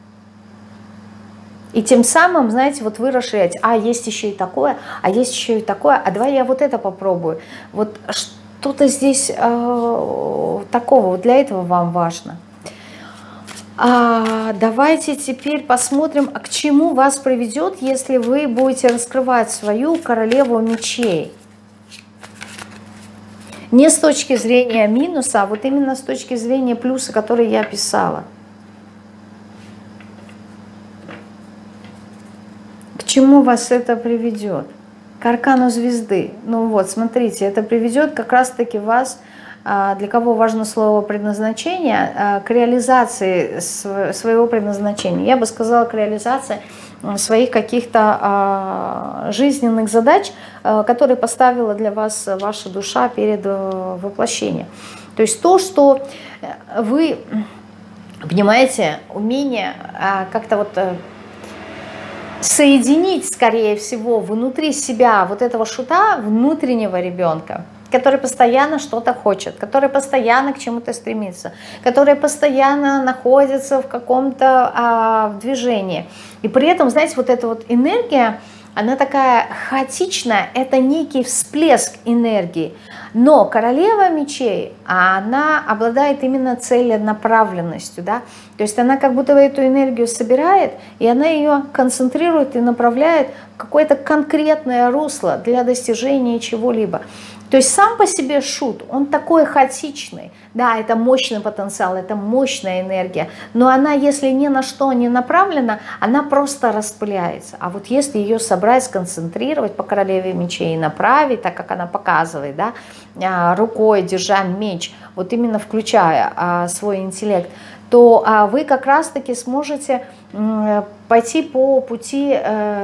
И тем самым, знаете, вот вы расширяете, а есть еще и такое, а есть еще и такое, а давай я вот это попробую. Вот что Что-то здесь э, такого, вот для этого вам важно. А, давайте теперь посмотрим, к чему вас приведет, если вы будете раскрывать свою королеву мечей. Не с точки зрения минуса, а вот именно с точки зрения плюса, который я описала. К чему вас это приведет? К аркану звезды. Ну вот, смотрите, это приведет как раз-таки вас, для кого важно слово предназначение, к реализации своего предназначения. Я бы сказала, к реализации своих каких-то жизненных задач, которые поставила для вас ваша душа перед воплощением. То есть то, что вы, понимаете, умение как-то вот... соединить, скорее всего, внутри себя вот этого шута, внутреннего ребенка, который постоянно что-то хочет, который постоянно к чему-то стремится, который постоянно находится в каком-то а, движении. И при этом, знаете, вот эта вот энергия, она такая хаотичная, это некий всплеск энергии. Но королева мечей, она обладает именно целенаправленностью, да? То есть она как будто эту энергию собирает, и она ее концентрирует и направляет в какое-то конкретное русло для достижения чего-либо. То есть сам по себе шут, он такой хаотичный, да, это мощный потенциал, это мощная энергия, но она, если ни на что не направлена, она просто распыляется. А вот если ее собрать, сконцентрировать по королеве мечей и направить, так как она показывает, да, рукой держа меч, вот именно включая а, свой интеллект, то а, вы как раз-таки сможете м, пойти по пути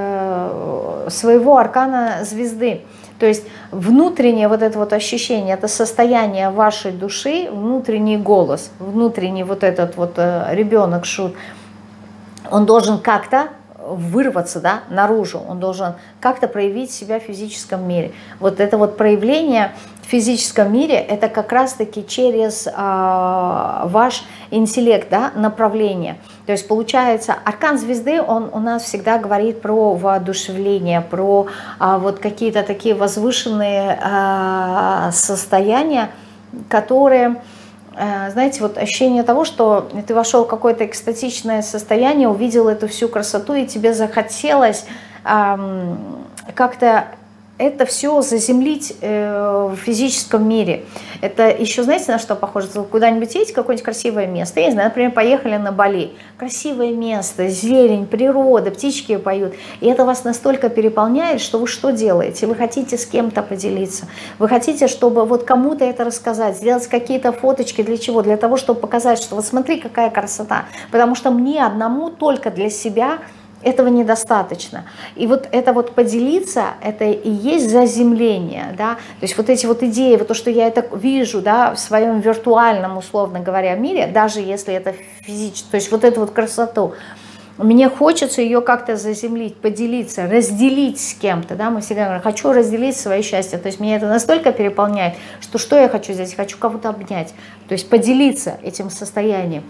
э, своего аркана звезды. То есть внутреннее вот это вот ощущение, это состояние вашей души, внутренний голос, внутренний вот этот вот ребенок шут, он должен как-то вырваться, да, наружу, он должен как-то проявить себя в физическом мире. Вот это вот проявление в физическом мире, это как раз-таки через э, ваш интеллект, да, направление. То есть получается, аркан звезды, он у нас всегда говорит про воодушевление, про э, вот какие-то такие возвышенные э, состояния, которые... Знаете, вот ощущение того, что ты вошел в какое-то экстатичное состояние, увидел эту всю красоту, и тебе захотелось эм, как-то это все заземлить э, в физическом мире. Это еще, знаете, на что похоже? Куда-нибудь едете, какое-нибудь красивое место. Я не знаю, например, поехали на Бали. Красивое место, зелень, природа, птички поют. И это вас настолько переполняет, что вы что делаете? Вы хотите с кем-то поделиться. Вы хотите, чтобы вот кому-то это рассказать, сделать какие-то фоточки. Для чего? Для того, чтобы показать, что вот смотри, какая красота. Потому что мне одному только для себя этого недостаточно. И вот это вот поделиться, это и есть заземление, да, то есть вот эти вот идеи, вот то, что я это вижу, да, в своем виртуальном, условно говоря, мире, даже если это физически, то есть вот эту вот красоту, мне хочется ее как-то заземлить, поделиться, разделить с кем-то, да, мы всегда говорим, хочу разделить свое счастье, то есть меня это настолько переполняет, что что я хочу здесь, хочу кого-то обнять, то есть поделиться этим состоянием.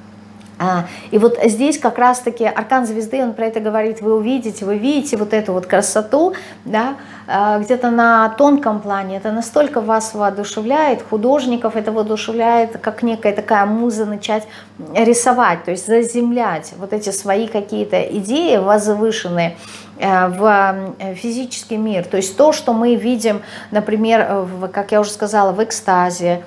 И вот здесь как раз-таки аркан звезды, он про это говорит, вы увидите, вы видите вот эту вот красоту, да, где-то на тонком плане, это настолько вас воодушевляет, художников это воодушевляет, как некая такая муза начать рисовать, то есть заземлять вот эти свои какие-то идеи возвышенные в физический мир, то есть то, что мы видим, например, в, как я уже сказала, в экстазе,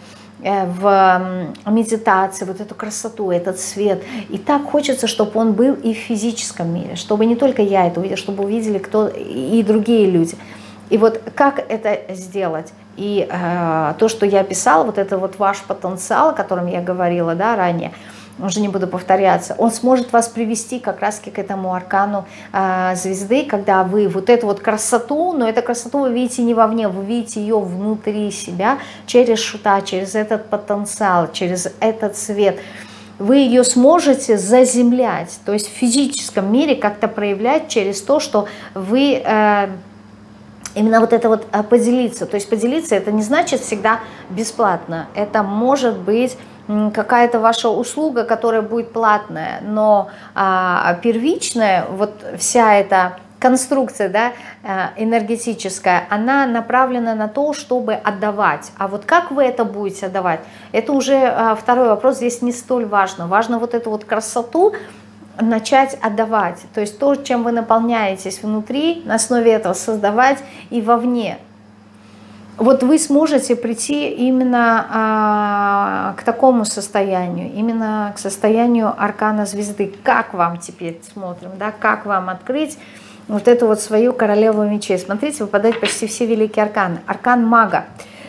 в медитации, вот эту красоту, этот свет. И так хочется, чтобы он был и в физическом мире, чтобы не только я это увидела, чтобы увидели кто и другие люди. И вот как это сделать? И э, то, что я писала, вот это вот ваш потенциал, о котором я говорила, да, ранее, уже не буду повторяться, он сможет вас привести как раз к этому аркану э, звезды, когда вы вот эту вот красоту, но эту красоту вы видите не вовне, вы видите ее внутри себя, через шута, через этот потенциал, через этот свет. Вы ее сможете заземлять, то есть в физическом мире как-то проявлять через то, что вы... Э, Именно вот это вот поделиться. То есть поделиться это не значит всегда бесплатно. Это может быть какая-то ваша услуга, которая будет платная, но а, первичная, вот вся эта конструкция, да, энергетическая, она направлена на то, чтобы отдавать. А вот как вы это будете отдавать, это уже а, второй вопрос, здесь не столь важно. Важно вот эту вот красоту начать отдавать, то есть то, чем вы наполняетесь внутри, на основе этого создавать и вовне. Вот вы сможете прийти именно а, к такому состоянию, именно к состоянию аркана звезды. Как вам теперь, смотрим, да, как вам открыть вот эту вот свою королеву мечей. Смотрите, выпадают почти все великие арканы. Аркан мага.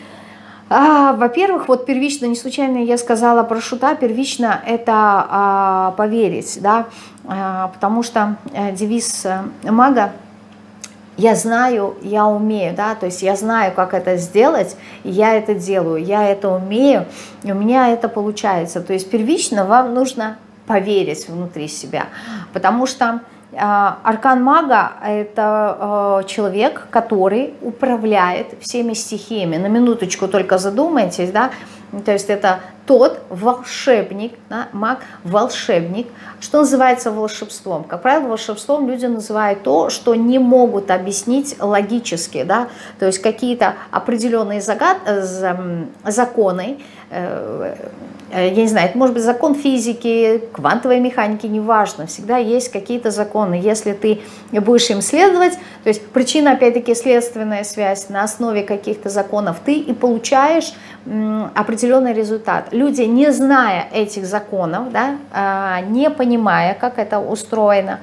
А, во-первых, вот первично, не случайно я сказала про шута, первично это а, поверить, да, а, потому что а, девиз мага «я знаю, я умею», да, то есть я знаю, как это сделать, и я это делаю, я это умею, и у меня это получается. То есть первично вам нужно поверить внутри себя, потому что аркан мага – это человек, который управляет всеми стихиями. На минуточку только задумайтесь, да, то есть это тот волшебник, да, маг – волшебник. Что называется волшебством? Как правило, волшебством люди называют то, что не могут объяснить логически, да, то есть какие-то определенные загад... законы, я не знаю, это может быть закон физики, квантовой механики, неважно, всегда есть какие-то законы. Если ты будешь им следовать, то есть причина, опять-таки, следственная связь на основе каких-то законов, ты и получаешь определенный результат. Люди, не зная этих законов, да, не понимая, как это устроено,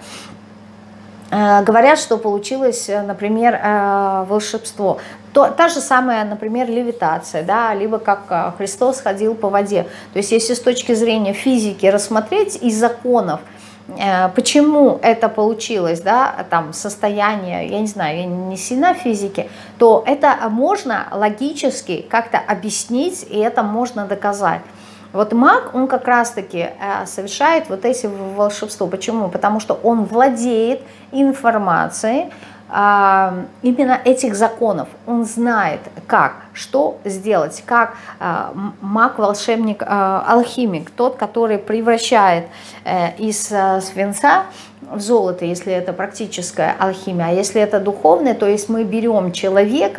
говорят, что получилось, например, волшебство. То, та же самая, например, левитация, да, либо как Христос ходил по воде. То есть если с точки зрения физики рассмотреть и законов, почему это получилось, да, там состояние, я не знаю, я не сильна в физике, то это можно логически как-то объяснить, и это можно доказать. Вот маг, он как раз-таки совершает вот эти волшебства. Почему? Потому что он владеет информацией именно этих законов. Он знает, как, что сделать, как маг, волшебник, алхимик, тот, который превращает из свинца в золото, если это практическая алхимия, а если это духовная, то есть мы берем человека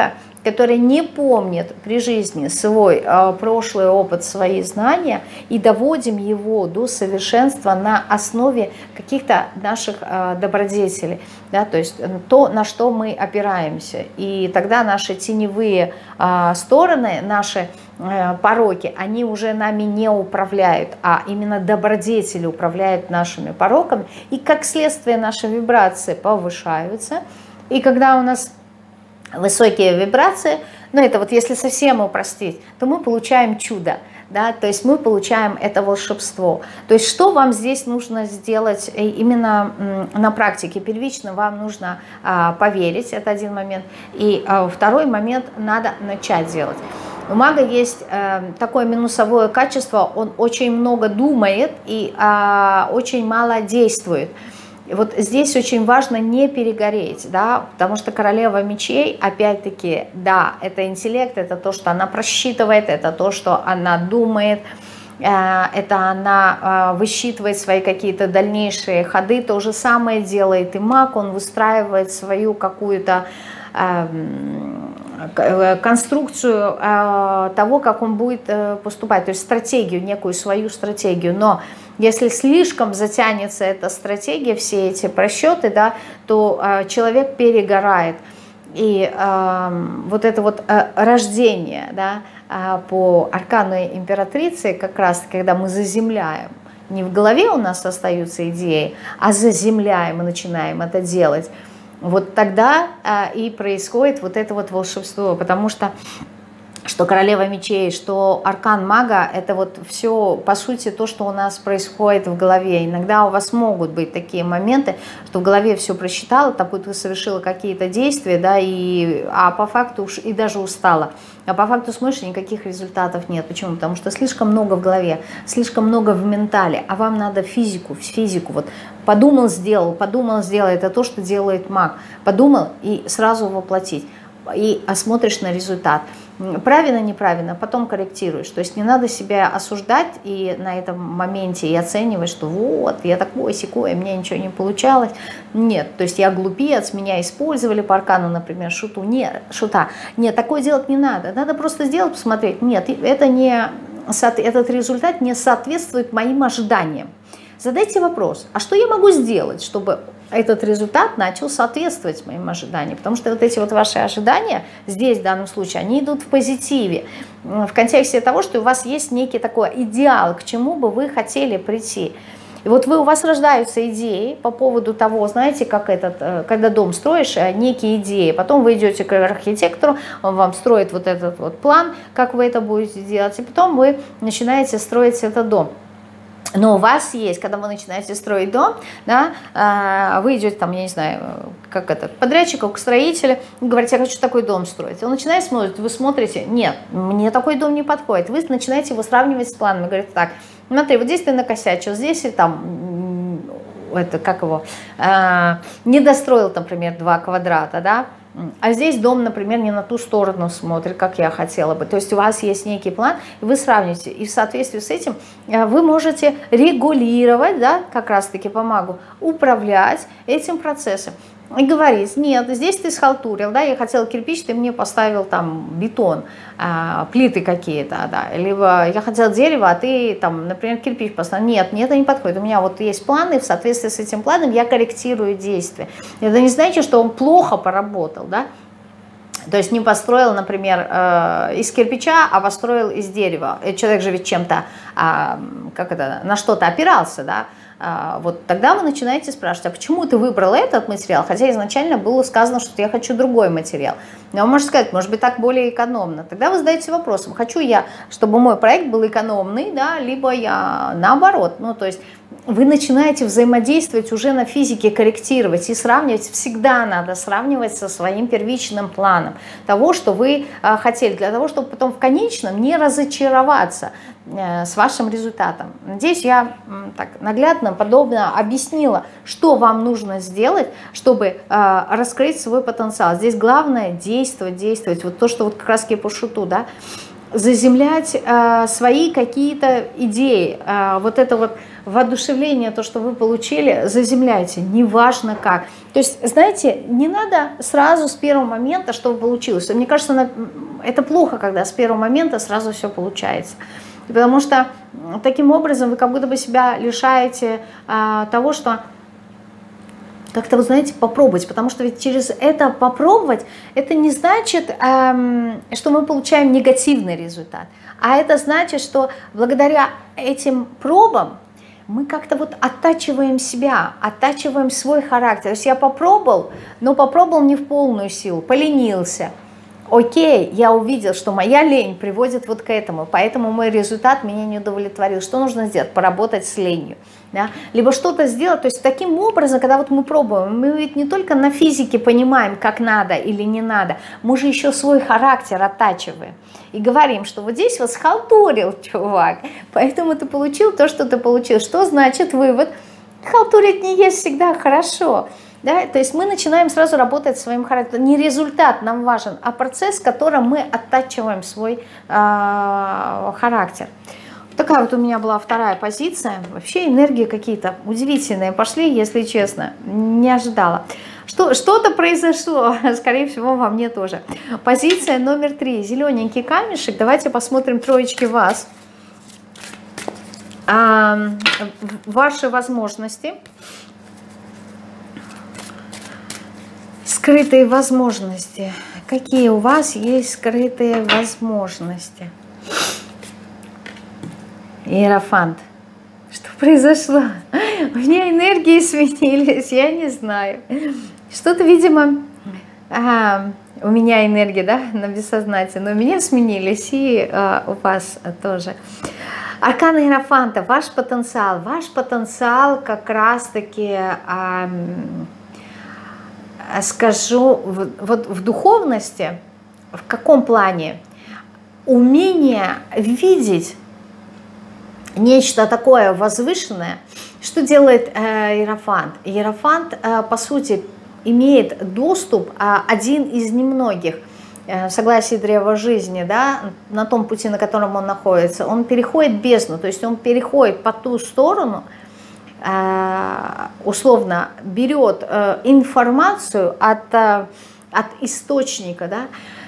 который не помнит при жизни свой э, прошлый опыт, свои знания, и доводим его до совершенства на основе каких-то наших э, добродетелей, да, то есть то, на что мы опираемся. И тогда наши теневые э, стороны, наши э, пороки, они уже нами не управляют, а именно добродетели управляют нашими пороками, и как следствие наши вибрации повышаются. И когда у нас высокие вибрации, ну это вот если совсем упростить, то мы получаем чудо, да, то есть мы получаем это волшебство. То есть что вам здесь нужно сделать именно на практике? Первично вам нужно а, поверить, это один момент, и а, второй момент, надо начать делать. У мага есть э, такое минусовое качество, он очень много думает и э, очень мало действует. И вот здесь очень важно не перегореть, да, потому что королева мечей, опять-таки, да, это интеллект, это то, что она просчитывает, это то, что она думает, э, это она э, высчитывает свои какие-то дальнейшие ходы. То же самое делает и маг, он выстраивает свою какую-то э, конструкцию э, того, как он будет э, поступать, то есть стратегию, некую свою стратегию. Но если слишком затянется эта стратегия, все эти просчеты, да, то э, человек перегорает. И э, вот это вот э, рождение, да, э, по аркану императрицы, как раз когда мы заземляем, не в голове у нас остаются идеи, а заземляем и начинаем это делать, вот тогда а, и происходит вот это вот волшебство, потому что что королева мечей, что аркан мага, это вот все, по сути, то, что у нас происходит в голове. Иногда у вас могут быть такие моменты, что в голове все просчитала, так вот вы совершила какие-то действия, да, и, а по факту уж и даже устала. А по факту смотришь, никаких результатов нет. Почему? Потому что слишком много в голове, слишком много в ментале, а вам надо физику, физику. Вот подумал, сделал, подумал, сделал. Это то, что делает маг. Подумал и сразу воплотить. И осмотришь на результат. Правильно, неправильно, потом корректируешь. То есть не надо себя осуждать и на этом моменте и оценивать, что вот, я такой, сякой, мне ничего не получалось. Нет, то есть я глупец, меня использовали по аркану, например, шуту. Нет, шута. Нет, такое делать не надо. Надо просто сделать, посмотреть. Нет, это не, этот результат не соответствует моим ожиданиям. Задайте вопрос, а что я могу сделать, чтобы этот результат начал соответствовать моим ожиданиям? Потому что вот эти вот ваши ожидания здесь, в данном случае, они идут в позитиве, в контексте того, что у вас есть некий такой идеал, к чему бы вы хотели прийти. И вот вы, у вас рождаются идеи по поводу того, знаете, как этот, когда дом строишь, некие идеи, потом вы идете к архитектору, он вам строит вот этот вот план, как вы это будете делать, и потом вы начинаете строить этот дом. Но у вас есть, когда вы начинаете строить дом, да, вы идете там, я не знаю, как это, к подрядчику, к строителю, говорите, я хочу такой дом строить. Он начинает смотреть, вы смотрите, нет, мне такой дом не подходит. Вы начинаете его сравнивать с планами, говорите, так, смотри, вот здесь ты накосячил, здесь и там, это, как его, не достроил, например, два квадрата, да, а здесь дом, например, не на ту сторону смотрит, как я хотела бы. То есть у вас есть некий план, и вы сравниваете. И в соответствии с этим вы можете регулировать, да, как раз-таки по магу, управлять этим процессом. И говорить, нет, здесь ты схалтурил, да, я хотела кирпич, ты мне поставил там бетон, а, плиты какие-то, да, либо я хотела дерево, а ты там, например, кирпич поставил. Нет, мне это не подходит, у меня вот есть планы, в соответствии с этим планом я корректирую действия. Это не значит, что он плохо поработал, да, то есть не построил, например, из кирпича, а построил из дерева. Человек же ведь чем-то, как это, на что-то опирался, да. Вот тогда вы начинаете спрашивать, а почему ты выбрал этот материал, хотя изначально было сказано, что я хочу другой материал. Но он может сказать, может быть, так более экономно. Тогда вы задаете вопросом, хочу я, чтобы мой проект был экономный, да, либо я наоборот. Ну, то есть вы начинаете взаимодействовать уже на физике, корректировать и сравнивать. Всегда надо сравнивать со своим первичным планом того, что вы э, хотели, для того, чтобы потом в конечном не разочароваться э, с вашим результатом. Надеюсь, я э, так наглядно, подобно объяснила, что вам нужно сделать, чтобы э, раскрыть свой потенциал. Здесь главное действовать, действовать. Вот то, что вот как раз по шуту, да, заземлять э, свои какие-то идеи. Э, вот это вот воодушевление, то, что вы получили, заземляйте, неважно как. То есть, знаете, не надо сразу с первого момента, что получилось. Мне кажется, это плохо, когда с первого момента сразу все получается. Потому что таким образом вы как будто бы себя лишаете э, того, что как-то, вы знаете, попробовать. Потому что ведь через это попробовать, это не значит, эм, что мы получаем негативный результат. А это значит, что благодаря этим пробам мы как-то вот оттачиваем себя, оттачиваем свой характер. То есть я попробовал, но попробовал не в полную силу, поленился. Окей, я увидел, что моя лень приводит вот к этому, поэтому мой результат меня не удовлетворил. Что нужно сделать? Поработать с ленью. Да? Либо что-то сделать. То есть таким образом, когда вот мы пробуем, мы ведь не только на физике понимаем, как надо или не надо, мы же еще свой характер оттачиваем. И говорим, что вот здесь вот схалтурил чувак, поэтому ты получил то, что ты получил. Что значит вывод? Халтурить не есть всегда хорошо. Да? То есть мы начинаем сразу работать своим характером. Не результат нам важен, а процесс, которым мы оттачиваем свой э, характер. Такая вот у меня была вторая позиция. Вообще энергии какие-то удивительные пошли, если честно. Не ожидала. Что, что-то произошло, скорее всего, во мне тоже. Позиция номер три. Зелененький камешек. Давайте посмотрим троечки вас. А, ваши возможности. Скрытые возможности. Какие у вас есть скрытые возможности? Иерофант. Что произошло? У меня энергии сменились, я не знаю. Что-то, видимо, ага, у меня энергия, да, на бессознательном, но у меня сменились, и а, у вас тоже. Аркан Иерофанта, ваш потенциал. Ваш потенциал как раз-таки... А, скажу, вот в духовности, в каком плане? Умение видеть нечто такое возвышенное. Что делает э, Иерофант? Иерофант, э, по сути, имеет доступ, э, один из немногих, э, в согласии древа жизни, да, на том пути, на котором он находится. Он переходит бездну, то есть он переходит по ту сторону, условно берет информацию от, от источника, да,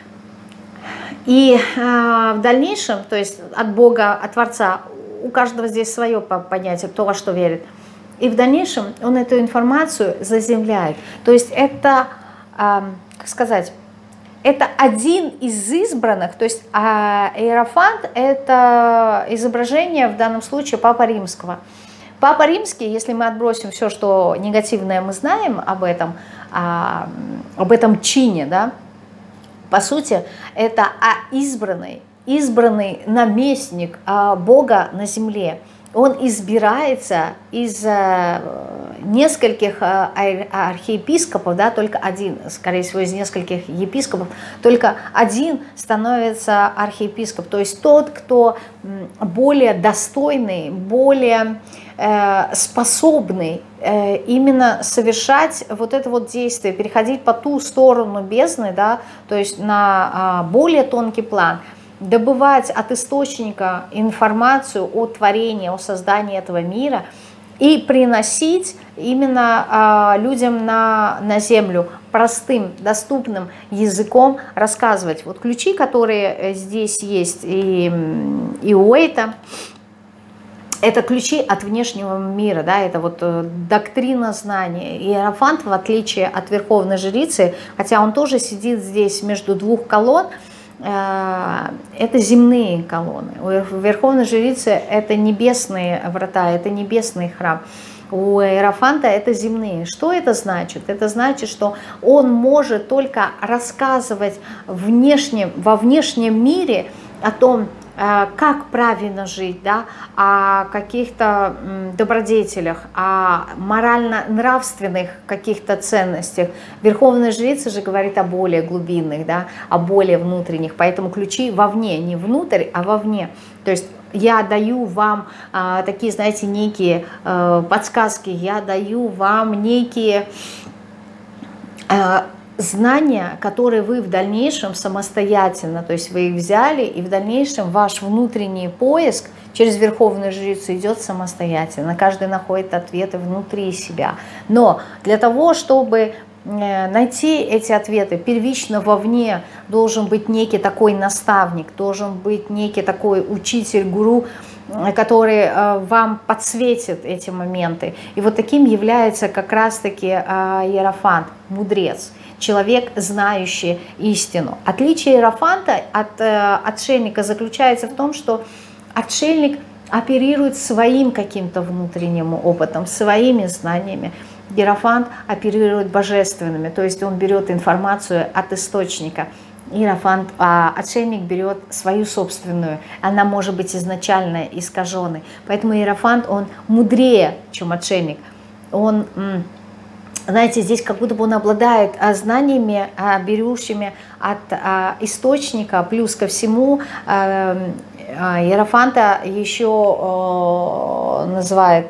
и в дальнейшем, то есть от Бога, от Творца, у каждого здесь свое понятие, кто во что верит, и в дальнейшем он эту информацию заземляет. То есть это, как сказать, это один из избранных, то есть Иерофант – это изображение в данном случае Папы Римского. Папа Римский, если мы отбросим все, что негативное мы знаем об этом, а, об этом чине, да, по сути, это избранный, избранный наместник а, Бога на земле. Он избирается из а, нескольких а, архиепископов, да, только один, скорее всего, из нескольких епископов, только один становится архиепископ. То есть тот, кто более достойный, более способный именно совершать вот это вот действие, переходить по ту сторону бездны, да, то есть на более тонкий план, добывать от источника информацию о творении, о создании этого мира и приносить именно людям на, на землю простым, доступным языком, рассказывать. Вот ключи, которые здесь есть и, и у Уэйта, это ключи от внешнего мира, да, это вот доктрина знания. Иерофант, в отличие от верховной жрицы, хотя он тоже сидит здесь между двух колонн, это земные колонны. У верховной жрицы это небесные врата, это небесный храм. У Иерофанта это земные. Что это значит? Это значит, что он может только рассказывать внешнем, во внешнем мире о том, как правильно жить, да, о каких-то добродетелях, о морально-нравственных каких-то ценностях. Верховная жрица же говорит о более глубинных, да, о более внутренних, поэтому ключи вовне, не внутрь, а вовне. То есть я даю вам а, такие, знаете, некие а, подсказки, я даю вам некие... А, знания, которые вы в дальнейшем самостоятельно, то есть вы их взяли, и в дальнейшем ваш внутренний поиск через Верховную Жрицу идет самостоятельно. Каждый находит ответы внутри себя. Но для того, чтобы найти эти ответы, первично вовне должен быть некий такой наставник, должен быть некий такой учитель, гуру, который вам подсветит эти моменты. И вот таким является как раз-таки иерофант, мудрец. Человек, знающий истину. Отличие иерофанта от э, отшельника заключается в том, что отшельник оперирует своим каким-то внутренним опытом, своими знаниями. Иерофант оперирует божественными, то есть он берет информацию от источника. Иерофант, а отшельник берет свою собственную, она может быть изначально искаженной. Поэтому иерофант, он мудрее, чем отшельник. Он... Знаете, здесь как будто бы он обладает знаниями, берущими от источника, плюс ко всему иерофанта еще называют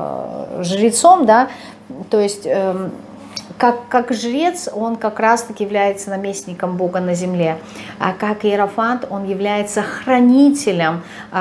жрецом, да, то есть как, как жрец он как раз-таки является наместником Бога на земле, а как иерофант он является хранителем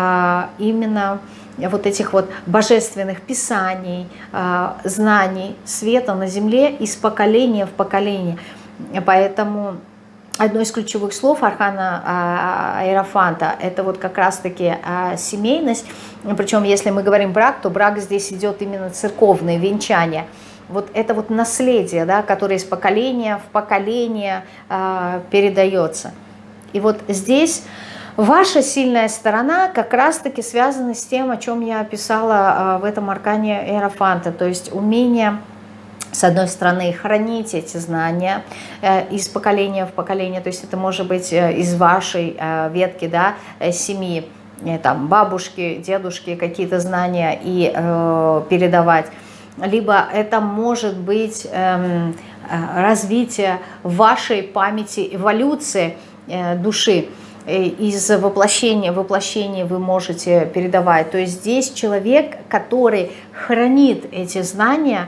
именно вот этих вот божественных писаний, знаний, света на земле из поколения в поколение. Поэтому одно из ключевых слов архана иерофанта – это вот как раз-таки семейность. Причем, если мы говорим брак, то брак здесь идет именно церковное, венчание. Вот это вот наследие, да, которое из поколения в поколение передается. И вот здесь... Ваша сильная сторона как раз-таки связана с тем, о чем я описала в этом аркане иерофанта, то есть умение, с одной стороны, хранить эти знания из поколения в поколение, то есть это может быть из вашей ветки, да, семьи, там, бабушки, дедушки, какие-то знания и э, передавать, либо это может быть э, развитие вашей памяти, эволюции э, души. Из воплощения в воплощение вы можете передавать. То есть здесь человек, который хранит эти знания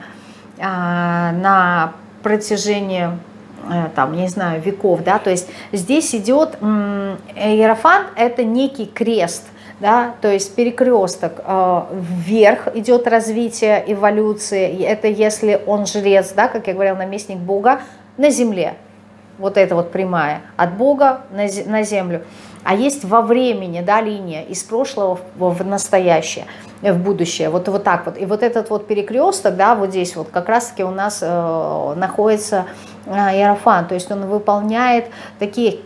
а, на протяжении, там, не знаю, веков, да, то есть здесь идет иерофант, это некий крест, да, то есть перекресток, вверх идет развитие эволюции, это если он жрец, да, как я говорила, наместник Бога на земле. Вот это вот прямая, от Бога на землю. А есть во времени, да, линия из прошлого в настоящее, в будущее. Вот, вот так вот. И вот этот вот перекресток, да, вот здесь вот как раз-таки у нас э, находится э, иерофант. То есть он выполняет такие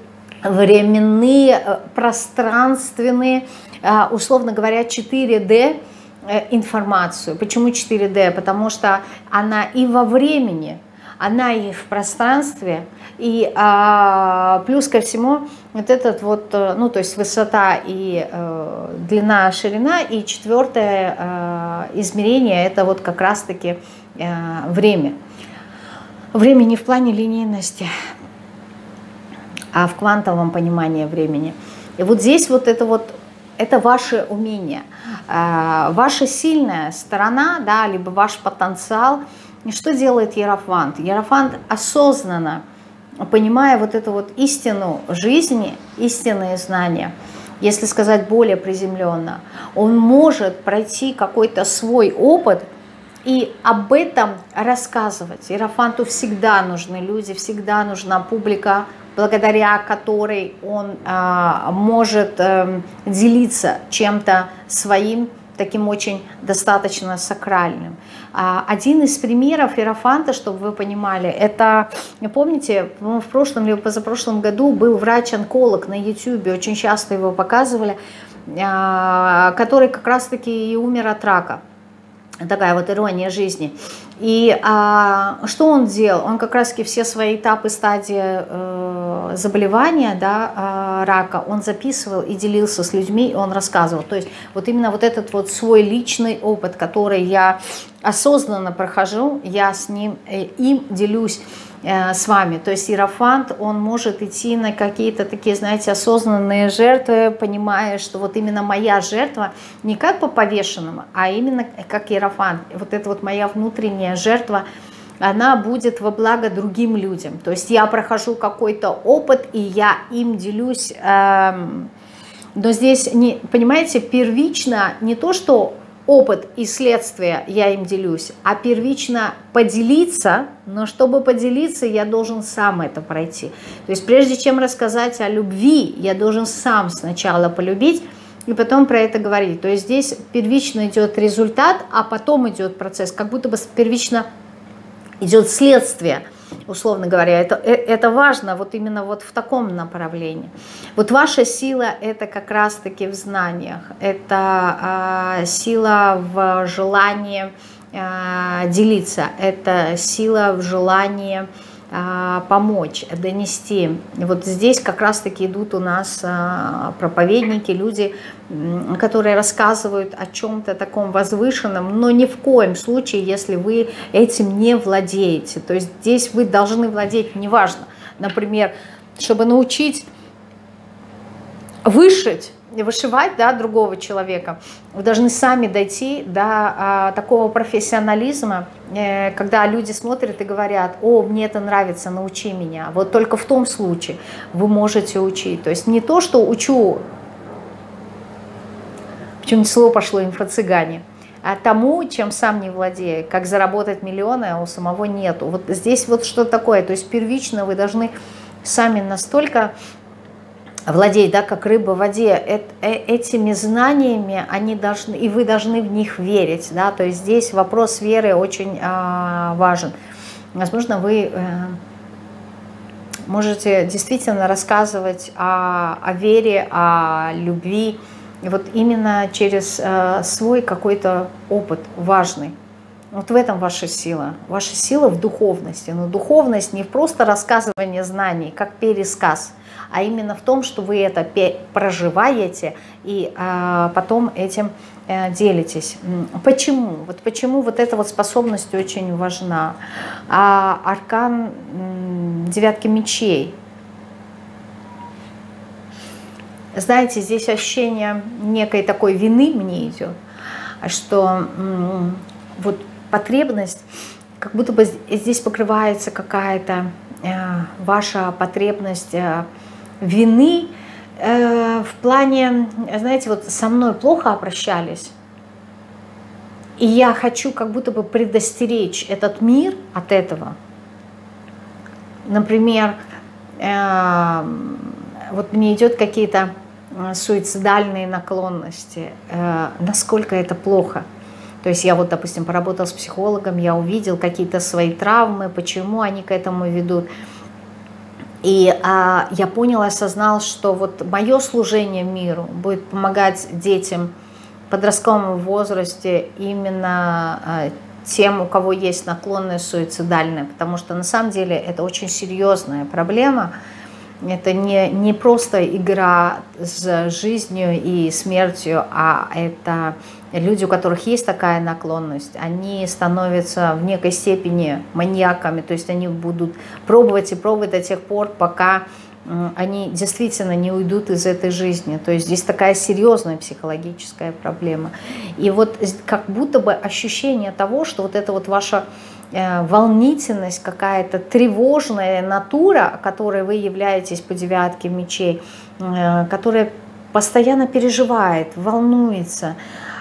временные, пространственные, э, условно говоря, четыре дэ информацию. Почему четыре дэ? Потому что она и во времени, она и в пространстве, и а, плюс ко всему вот этот вот, ну то есть высота и э, длина, ширина, и четвертое э, измерение это вот как раз-таки э, время. Время не в плане линейности, а в квантовом понимании времени. И вот здесь вот это вот, это ваше умение, э, ваша сильная сторона, да, либо ваш потенциал. И что делает иерофант? Иерофант осознанно, понимая вот эту вот истину жизни, истинные знания, если сказать более приземленно, он может пройти какой-то свой опыт и об этом рассказывать. Иерофанту всегда нужны люди, всегда нужна публика, благодаря которой он а, может а, делиться чем-то своим, таким очень достаточно сакральным. Один из примеров иерофанта, чтобы вы понимали, это, помните, в прошлом или позапрошлом году был врач-онколог на ютубе, очень часто его показывали, который как раз-таки и умер от рака. Такая вот ирония жизни. И а, что он делал? Он как раз-таки все свои этапы, стадии э, заболевания, да, э, рака, он записывал и делился с людьми, и он рассказывал. То есть вот именно вот этот вот свой личный опыт, который я осознанно прохожу, я с ним, э, им делюсь э, с вами. То есть иерофант, он может идти на какие-то такие, знаете, осознанные жертвы, понимая, что вот именно моя жертва не как по повешенному, а именно как иерофант. Вот это вот моя внутренняя жертва, она будет во благо другим людям. То есть я прохожу какой-то опыт, и я им делюсь. Эм, но здесь, не, понимаете, первично не то, что опыт и следствие я им делюсь, а первично поделиться, но чтобы поделиться, я должен сам это пройти. То есть прежде чем рассказать о любви, я должен сам сначала полюбить, и потом про это говорить. То есть здесь первично идет результат, а потом идет процесс, как будто бы первично идет следствие, условно говоря. Это, это важно вот именно вот в таком направлении. Вот ваша сила – это как раз-таки в знаниях, это э, сила в желании э, делиться, это сила в желании э, помочь, донести. И вот здесь как раз-таки идут у нас э, проповедники, люди, которые рассказывают о чем-то таком возвышенном, но ни в коем случае, если вы этим не владеете. То есть здесь вы должны владеть, неважно, например, чтобы научить вышить, вышивать, да, другого человека, вы должны сами дойти до а, такого профессионализма, э, когда люди смотрят и говорят: о, мне это нравится, научи меня. Вот только в том случае вы можете учить. То есть не то, что учу, почему-то слово пошло, инфо-цыгане, а тому, чем сам не владею, как заработать миллионы, а у самого нету. Вот здесь вот что такое. То есть первично вы должны сами настолько владеть, да, как рыба в воде, этими знаниями, они должны, и вы должны в них верить, да, то есть здесь вопрос веры очень а, важен. Возможно, вы а, можете действительно рассказывать о, о вере, о любви, и вот именно через а, свой какой-то опыт важный. Вот в этом ваша сила. Ваша сила в духовности. Но духовность не просто рассказывание знаний, как пересказ, а именно в том, что вы это проживаете и а, потом этим а, делитесь. Почему? Вот почему вот эта вот способность очень важна. А аркан м, девятки мечей. Знаете, здесь ощущение некой такой вины мне идет, что м, вот потребность, как будто бы здесь покрывается какая-то э, ваша потребность э, вины э, в плане, знаете, вот со мной плохо обращались, и я хочу как будто бы предостеречь этот мир от этого. Например, э, вот мне идет какие-то суицидальные наклонности, э, насколько это плохо. То есть я вот, допустим, поработал с психологом, я увидел какие-то свои травмы, почему они к этому ведут. И а, я понял, осознал, что вот мое служение миру будет помогать детям в подростковом возрасте именно а, тем, у кого есть наклонность суицидальная, потому что на самом деле это очень серьезная проблема. Это не, не просто игра с жизнью и смертью, а это люди, у которых есть такая наклонность, они становятся в некой степени маньяками, то есть они будут пробовать и пробовать до тех пор, пока они действительно не уйдут из этой жизни. То есть здесь такая серьезная психологическая проблема. И вот как будто бы ощущение того, что вот это вот ваша волнительность, какая-то тревожная натура, которой вы являетесь по девятке мечей, которая постоянно переживает, волнуется,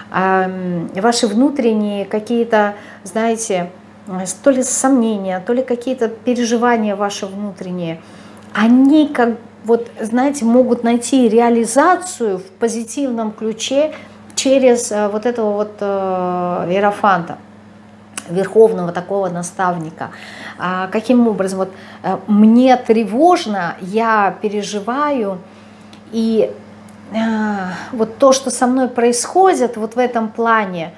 ваши внутренние какие-то, знаете, то ли сомнения, то ли какие-то переживания ваши внутренние, они как вот, знаете, могут найти реализацию в позитивном ключе через вот этого вот иерофанта, верховного такого наставника. А, каким образом? Вот, а, мне тревожно, я переживаю, и а, вот то, что со мной происходит вот в этом плане,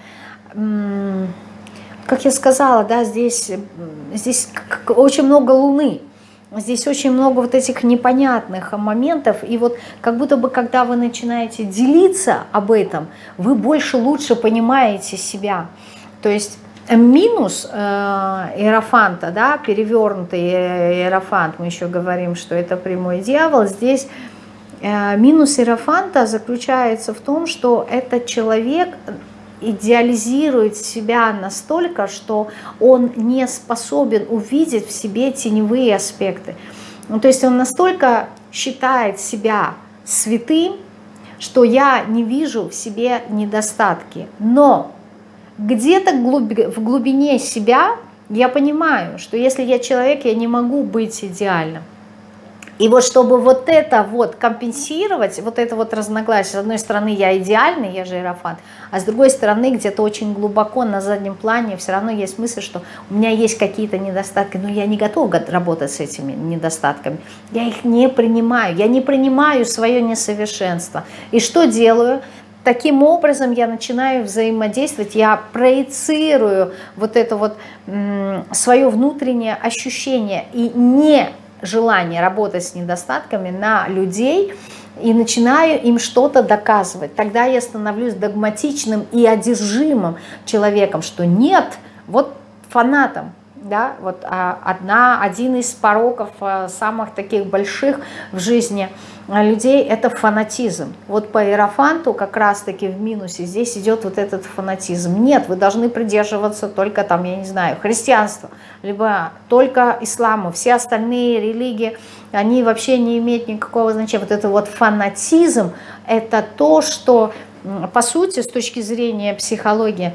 как я сказала, да, здесь, здесь очень много Луны, здесь очень много вот этих непонятных моментов, и вот как будто бы, когда вы начинаете делиться об этом, вы больше, лучше понимаете себя. То есть минус э, иерофанта, да, перевернутый иерофант, мы еще говорим, что это прямой дьявол, здесь э, минус иерофанта заключается в том, что этот человек идеализирует себя настолько, что он не способен увидеть в себе теневые аспекты. Ну, то есть он настолько считает себя святым, что я не вижу в себе недостатки. Но где-то в глубине себя я понимаю, что если я человек, я не могу быть идеальным. И вот чтобы вот это вот компенсировать, вот это вот разногласие, с одной стороны я идеальный, я же иерофант, а с другой стороны где-то очень глубоко на заднем плане все равно есть мысль, что у меня есть какие-то недостатки, но я не готова работать с этими недостатками, я их не принимаю, я не принимаю свое несовершенство. И что делаю? Таким образом я начинаю взаимодействовать, я проецирую вот это вот свое внутреннее ощущение и не желание работать с недостатками на людей и начинаю им что-то доказывать. Тогда я становлюсь догматичным и одержимым человеком, что нет, вот фанатом. Да, вот одна, один из пороков самых таких больших в жизни людей – это фанатизм. Вот по иерофанту как раз-таки в минусе здесь идет вот этот фанатизм. Нет, вы должны придерживаться только там, я не знаю, христианства, либо только ислама. Все остальные религии, они вообще не имеют никакого значения. Вот это вот фанатизм – это то, что, по сути, с точки зрения психологии,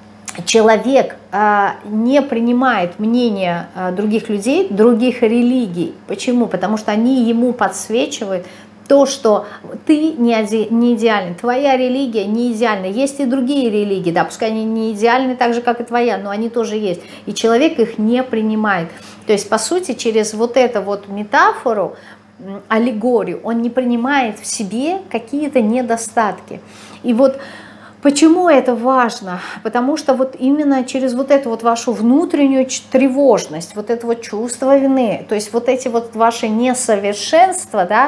человек э, не принимает мнение э, других людей, других религий. Почему? Потому что они ему подсвечивают то, что ты не, оди, не идеален, твоя религия не идеальна. Есть и другие религии, да, пускай они не идеальны так же, как и твоя, но они тоже есть. И человек их не принимает. То есть, по сути, через вот эту вот метафору, аллегорию, он не принимает в себе какие-то недостатки. И вот почему это важно? Потому что вот именно через вот эту вот вашу внутреннюю тревожность, вот это вот чувство вины, то есть вот эти вот ваши несовершенства, да,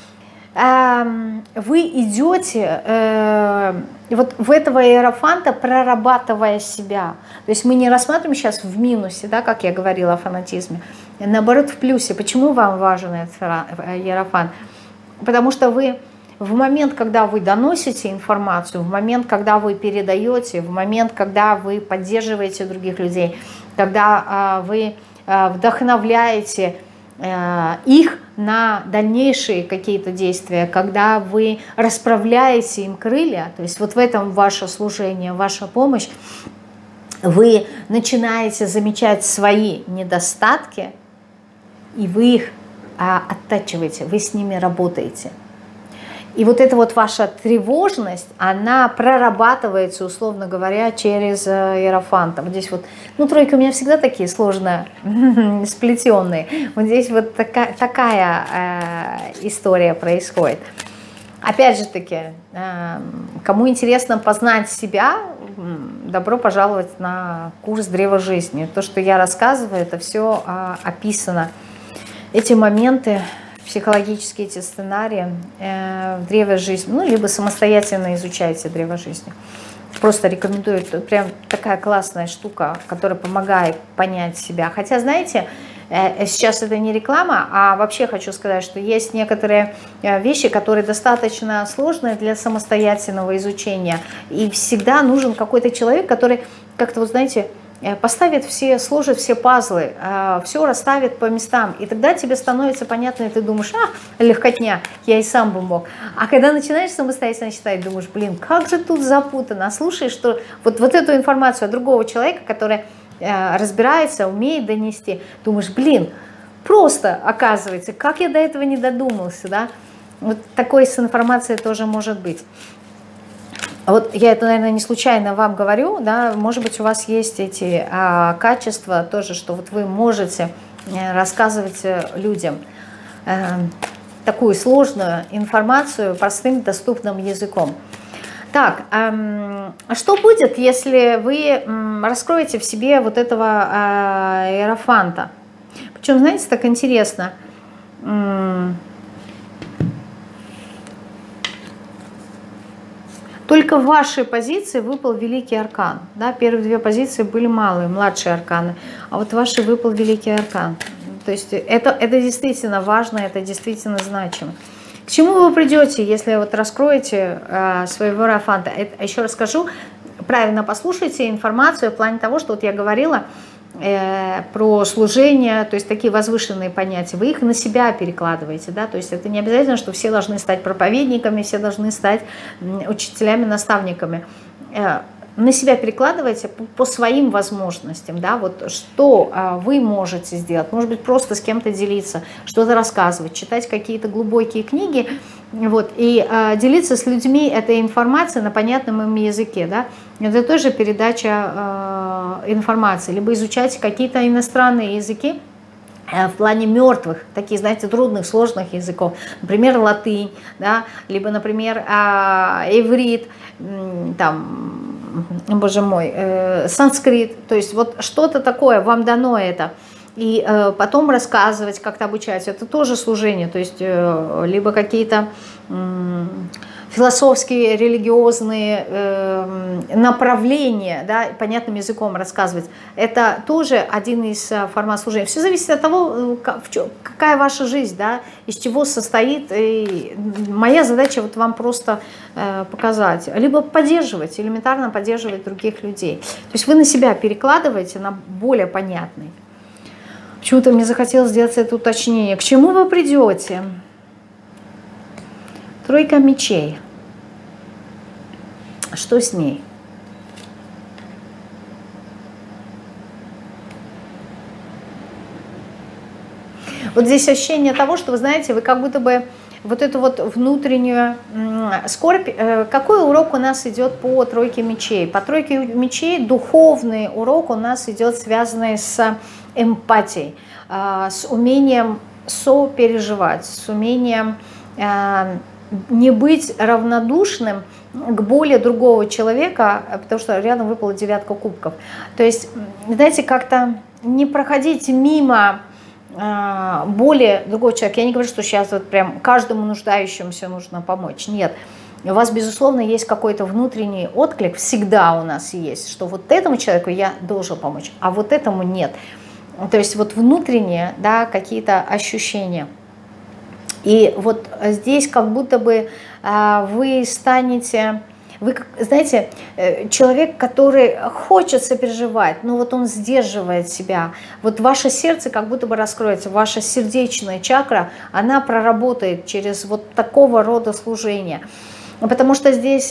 э, вы идете э, вот в этого иерофанта, прорабатывая себя. То есть мы не рассматриваем сейчас в минусе, да, как я говорила о фанатизме, наоборот в плюсе. Почему вам важен этот иерофант? Потому что вы в момент, когда вы доносите информацию, в момент, когда вы передаете, в момент, когда вы поддерживаете других людей, когда э, вы э, вдохновляете э, их на дальнейшие какие-то действия, когда вы расправляете им крылья, то есть вот в этом ваше служение, ваша помощь, вы начинаете замечать свои недостатки, и вы их э, оттачиваете, вы с ними работаете. И вот эта вот ваша тревожность, она прорабатывается, условно говоря, через иерофанта. Вот здесь вот, ну, тройки у меня всегда такие сложно сплетенные. Вот здесь вот такая, такая э, история происходит. Опять же таки, э, кому интересно познать себя, добро пожаловать на курс Древа Жизни. То, что я рассказываю, это все э, описано. Эти моменты, психологические эти сценарии э, в Древе Жизни, ну, либо самостоятельно изучайте Древо Жизни. Просто рекомендую, это прям такая классная штука, которая помогает понять себя. Хотя, знаете, э, сейчас это не реклама, а вообще хочу сказать, что есть некоторые э, вещи, которые достаточно сложные для самостоятельного изучения. И всегда нужен какой-то человек, который как-то, вот знаете, поставит все, сложит все пазлы, все расставит по местам, и тогда тебе становится понятно, и ты думаешь, а, легкотня, я и сам бы мог. А когда начинаешь самостоятельно читать, думаешь, блин, как же тут запутано, слушай, что вот, вот эту информацию от другого человека, который разбирается, умеет донести, думаешь, блин, просто оказывается, как я до этого не додумался, да, вот такой с информацией тоже может быть. Вот я это, наверное, не случайно вам говорю, да, может быть, у вас есть эти а, качества тоже, что вот вы можете рассказывать людям э, такую сложную информацию простым, доступным языком. Так, э, что будет, если вы э, раскроете в себе вот этого э, иерофанта? Причем, знаете, так интересно, э, только в вашей позиции выпал великий аркан. Да? Первые две позиции были малые, младшие арканы. А вот в вашей выпал великий аркан. То есть это, это действительно важно, это действительно значимо. К чему вы придете, если вот раскроете э, своего иерофанта? Это, еще раз скажу, правильно послушайте информацию в плане того, что вот я говорила э, про служение, то есть такие возвышенные понятия, вы их на себя перекладываете, да, то есть это не обязательно, что все должны стать проповедниками, все должны стать учителями, наставниками. Э, на себя перекладывайте по, по своим возможностям, да, вот что а, вы можете сделать, может быть, просто с кем-то делиться, что-то рассказывать, читать какие-то глубокие книги, вот, и а, делиться с людьми этой информацией на понятном им языке, да, это тоже передача а, информации, либо изучать какие-то иностранные языки, в плане мертвых, такие, знаете, трудных, сложных языков, например, латынь, да, либо, например, иврит, там, боже мой, э, санскрит, то есть вот что-то такое, вам дано это, и э, потом рассказывать, как-то обучать, это тоже служение, то есть э, либо какие-то э, философские, религиозные э, направления, да, понятным языком рассказывать, это тоже один из формат служения. Все зависит от того, какая ваша жизнь, да, из чего состоит. И моя задача вот вам просто э, показать, либо поддерживать, элементарно поддерживать других людей. То есть вы на себя перекладываете на более понятный. Почему-то мне захотелось сделать это уточнение. К чему вы придете? Тройка мечей. Что с ней? Вот здесь ощущение того, что, вы знаете, вы как будто бы вот эту вот внутреннюю скорбь. Какой урок у нас идет по тройке мечей? По тройке мечей духовный урок у нас идет, связанный с эмпатией, с умением сопереживать, с умением не быть равнодушным к боли другого человека, потому что рядом выпала девятка кубков. То есть, знаете, как-то не проходить мимо э, боли другого человека. Я не говорю, что сейчас вот прям каждому нуждающемуся нужно помочь. Нет. У вас, безусловно, есть какой-то внутренний отклик, всегда у нас есть, что вот этому человеку я должен помочь, а вот этому нет. То есть вот внутренние, да, какие-то ощущения. И вот здесь как будто бы а, вы станете, вы, знаете, человек, который хочет сопереживать, но вот он сдерживает себя. Вот ваше сердце как будто бы раскроется, ваша сердечная чакра, она проработает через вот такого рода служение. Потому что здесь,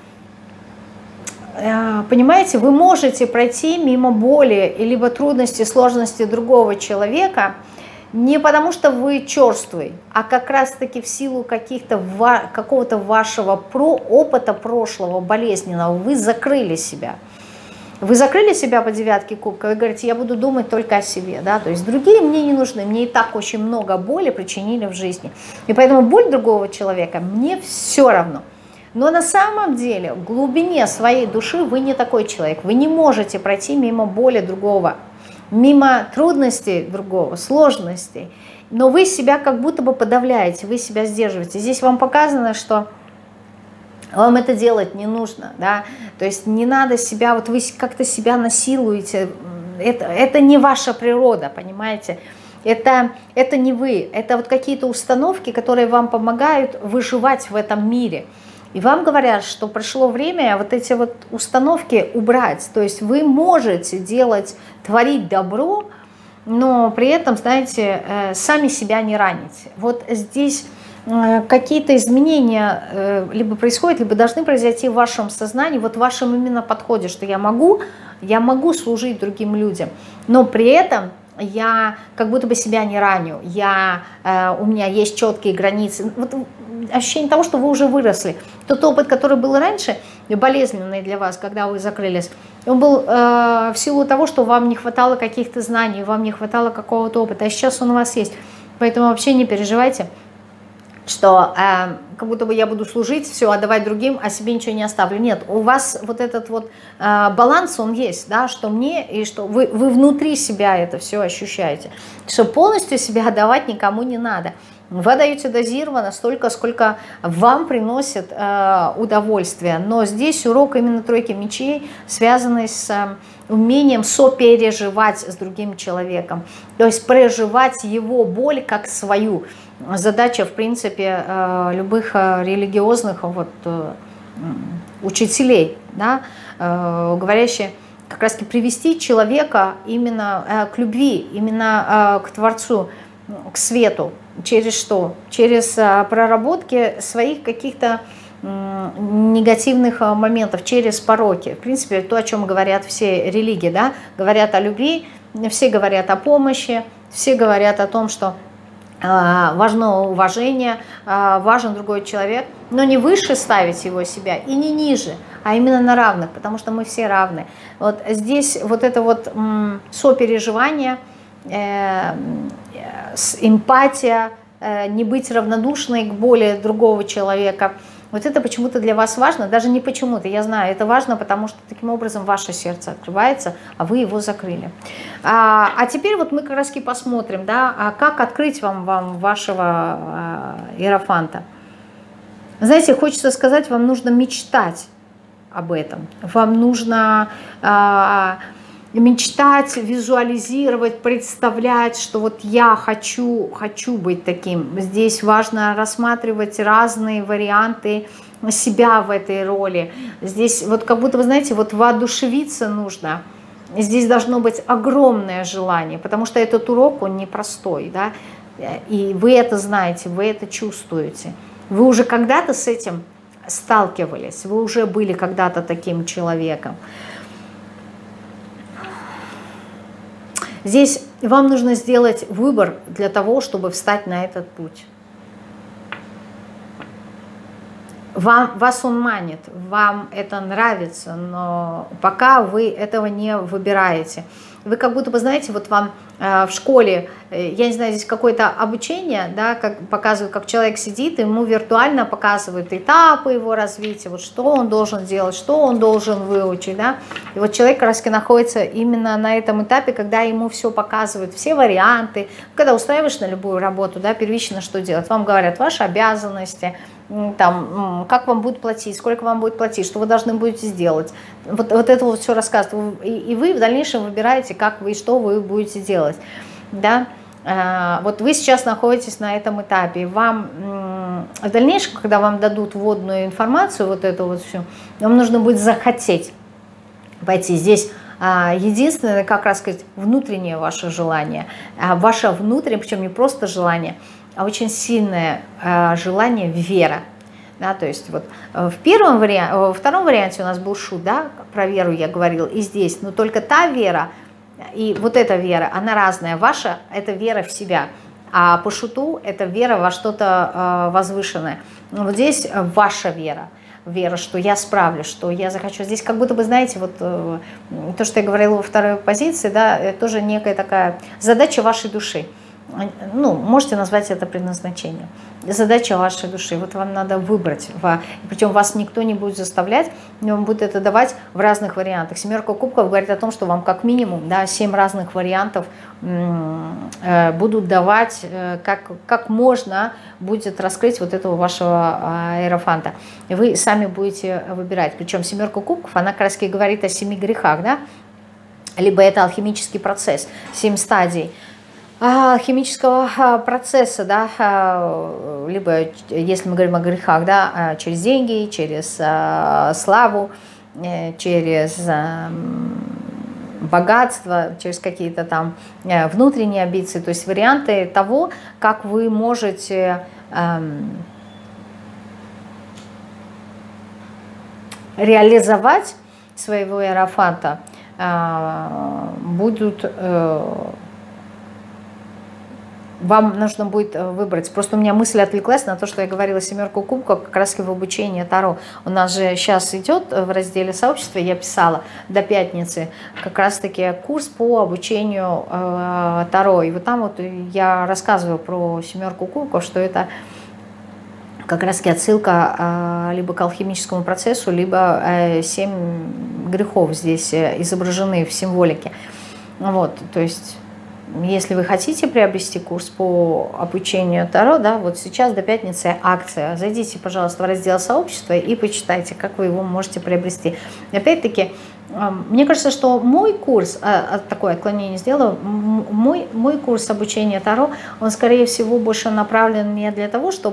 понимаете, вы можете пройти мимо боли, либо трудностей, сложности другого человека, не потому что вы черствый, а как раз-таки в силу каких-то какого-то вашего про, опыта прошлого, болезненного, вы закрыли себя. Вы закрыли себя по девятке кубка, вы говорите, я буду думать только о себе, да, то есть другие мне не нужны, мне и так очень много боли причинили в жизни. И поэтому боль другого человека мне все равно. Но на самом деле в глубине своей души вы не такой человек, вы не можете пройти мимо боли другого, мимо трудностей другого, сложностей, но вы себя как будто бы подавляете, вы себя сдерживаете. Здесь вам показано, что вам это делать не нужно, да, то есть не надо себя, вот вы как-то себя насилуете, это, это не ваша природа, понимаете, это, это не вы, это вот какие-то установки, которые вам помогают выживать в этом мире. И вам говорят, что пришло время вот эти вот установки убрать. То есть вы можете делать, творить добро, но при этом, знаете, сами себя не ранить. Вот здесь какие-то изменения либо происходят, либо должны произойти в вашем сознании, вот в вашем именно подходе, что я могу, я могу служить другим людям, но при этом я как будто бы себя не раню, я, у меня есть четкие границы. Вот ощущение того, что вы уже выросли. Тот опыт, который был раньше, болезненный для вас, когда вы закрылись, он был э, в силу того, что вам не хватало каких-то знаний, вам не хватало какого-то опыта, а сейчас он у вас есть. Поэтому вообще не переживайте, что э, как будто бы я буду служить, все, отдавать другим, а себе ничего не оставлю. Нет, у вас вот этот вот э, баланс, он есть, да, что мне, и что вы, вы внутри себя это все ощущаете, что полностью себя отдавать никому не надо. Вы отдаете дозированно столько, сколько вам приносит э, удовольствие. Но здесь урок именно тройки мечей, связанный с э, умением сопереживать с другим человеком. То есть проживать его боль как свою. Задача, в принципе, э, любых э, религиозных вот, э, учителей, да, говорящие как раз-таки привести человека именно к любви, именно к Творцу, к свету. Через что? Через проработки своих каких-то негативных моментов, через пороки. В принципе, то, о чем говорят все религии, да, говорят о любви, все говорят о помощи, все говорят о том, что э, важно уважение, э, важен другой человек, но не выше ставить его себя и не ниже, а именно на равных, потому что мы все равны. Вот здесь вот это вот м, сопереживание, э, эмпатия, э, не быть равнодушной к боли другого человека, вот это почему-то для вас важно, даже не почему-то, я знаю, это важно, потому что таким образом ваше сердце открывается, а вы его закрыли. А, а теперь вот мы как раз и посмотрим, да, а как открыть вам, вам вашего а, иерофанта. Знаете, хочется сказать, вам нужно мечтать об этом, вам нужно а, мечтать, визуализировать, представлять, что вот я хочу, хочу быть таким. Здесь важно рассматривать разные варианты себя в этой роли. Здесь вот как будто, вы знаете, вот воодушевиться нужно. Здесь должно быть огромное желание, потому что этот урок, он непростой, да, и вы это знаете, вы это чувствуете. Вы уже когда-то с этим сталкивались, вы уже были когда-то таким человеком. Здесь вам нужно сделать выбор для того, чтобы встать на этот путь. Вам, вас он манит, вам это нравится, но пока вы этого не выбираете. Вы как будто бы, знаете, вот вам э, в школе, э, я не знаю, здесь какое-то обучение, да, как показывают, как человек сидит, ему виртуально показывают этапы его развития, вот что он должен делать, что он должен выучить, да. И вот человек как раз находится именно на этом этапе, когда ему все показывают, все варианты. Когда устраиваешь на любую работу, да, первично что делать? Вам говорят ваши обязанности, там, как вам будут платить, сколько вам будет платить, что вы должны будете сделать. Вот, вот это вот все рассказывают. И, и вы в дальнейшем выбираете, как вы и что вы будете делать. Да? А, вот вы сейчас находитесь на этом этапе. Вам в дальнейшем, когда вам дадут вводную информацию, вот эту вот всю, вам нужно будет захотеть пойти. Здесь а, единственное, как раз сказать, внутреннее ваше желание. А, ваше внутреннее, причем не просто желание, а очень сильное э, желание, вера. Да, то есть вот в первом варианте, во втором варианте у нас был шут, да, про веру я говорил, и здесь, но только та вера, и вот эта вера, она разная. Ваша – это вера в себя, а по шуту – это вера во что-то э, возвышенное. Вот здесь ваша вера, вера, что я справлюсь, что я захочу. Здесь как будто бы, знаете, вот э, то, что я говорила во второй позиции, да, это тоже некая такая задача вашей души. Ну, можете назвать это предназначением. Задача вашей души. Вот вам надо выбрать. Причем вас никто не будет заставлять, но вам будет это давать в разных вариантах. Семерка кубков говорит о том, что вам как минимум, да, семь разных вариантов э, будут давать, э, как, как можно будет раскрыть вот этого вашего иерофанта. И вы сами будете выбирать. Причем семерка кубков, она как раз говорит о семи грехах, да? Либо это алхимический процесс, семь стадий химического процесса, да, либо, если мы говорим о грехах, да, через деньги, через славу, через богатство, через какие-то там внутренние амбиции, то есть варианты того, как вы можете реализовать своего иерофанта, будут... Вам нужно будет выбрать. Просто у меня мысль отвлеклась на то, что я говорила семерку кубков, как раз в обучении Таро. У нас же сейчас идет в разделе сообщества, я писала до пятницы, как раз таки курс по обучению э, Таро. И вот там вот я рассказываю про семерку кубков, что это как раз таки отсылка э, либо к алхимическому процессу, либо э, семь грехов здесь изображены в символике. Вот, то есть... Если вы хотите приобрести курс по обучению Таро, да, вот сейчас до пятницы акция. Зайдите, пожалуйста, в раздел сообщества и почитайте, как вы его можете приобрести. Опять-таки, мне кажется, что мой курс, такое отклонение сделаю, мой, мой курс обучения Таро, он, скорее всего, больше направлен не для того, чтобы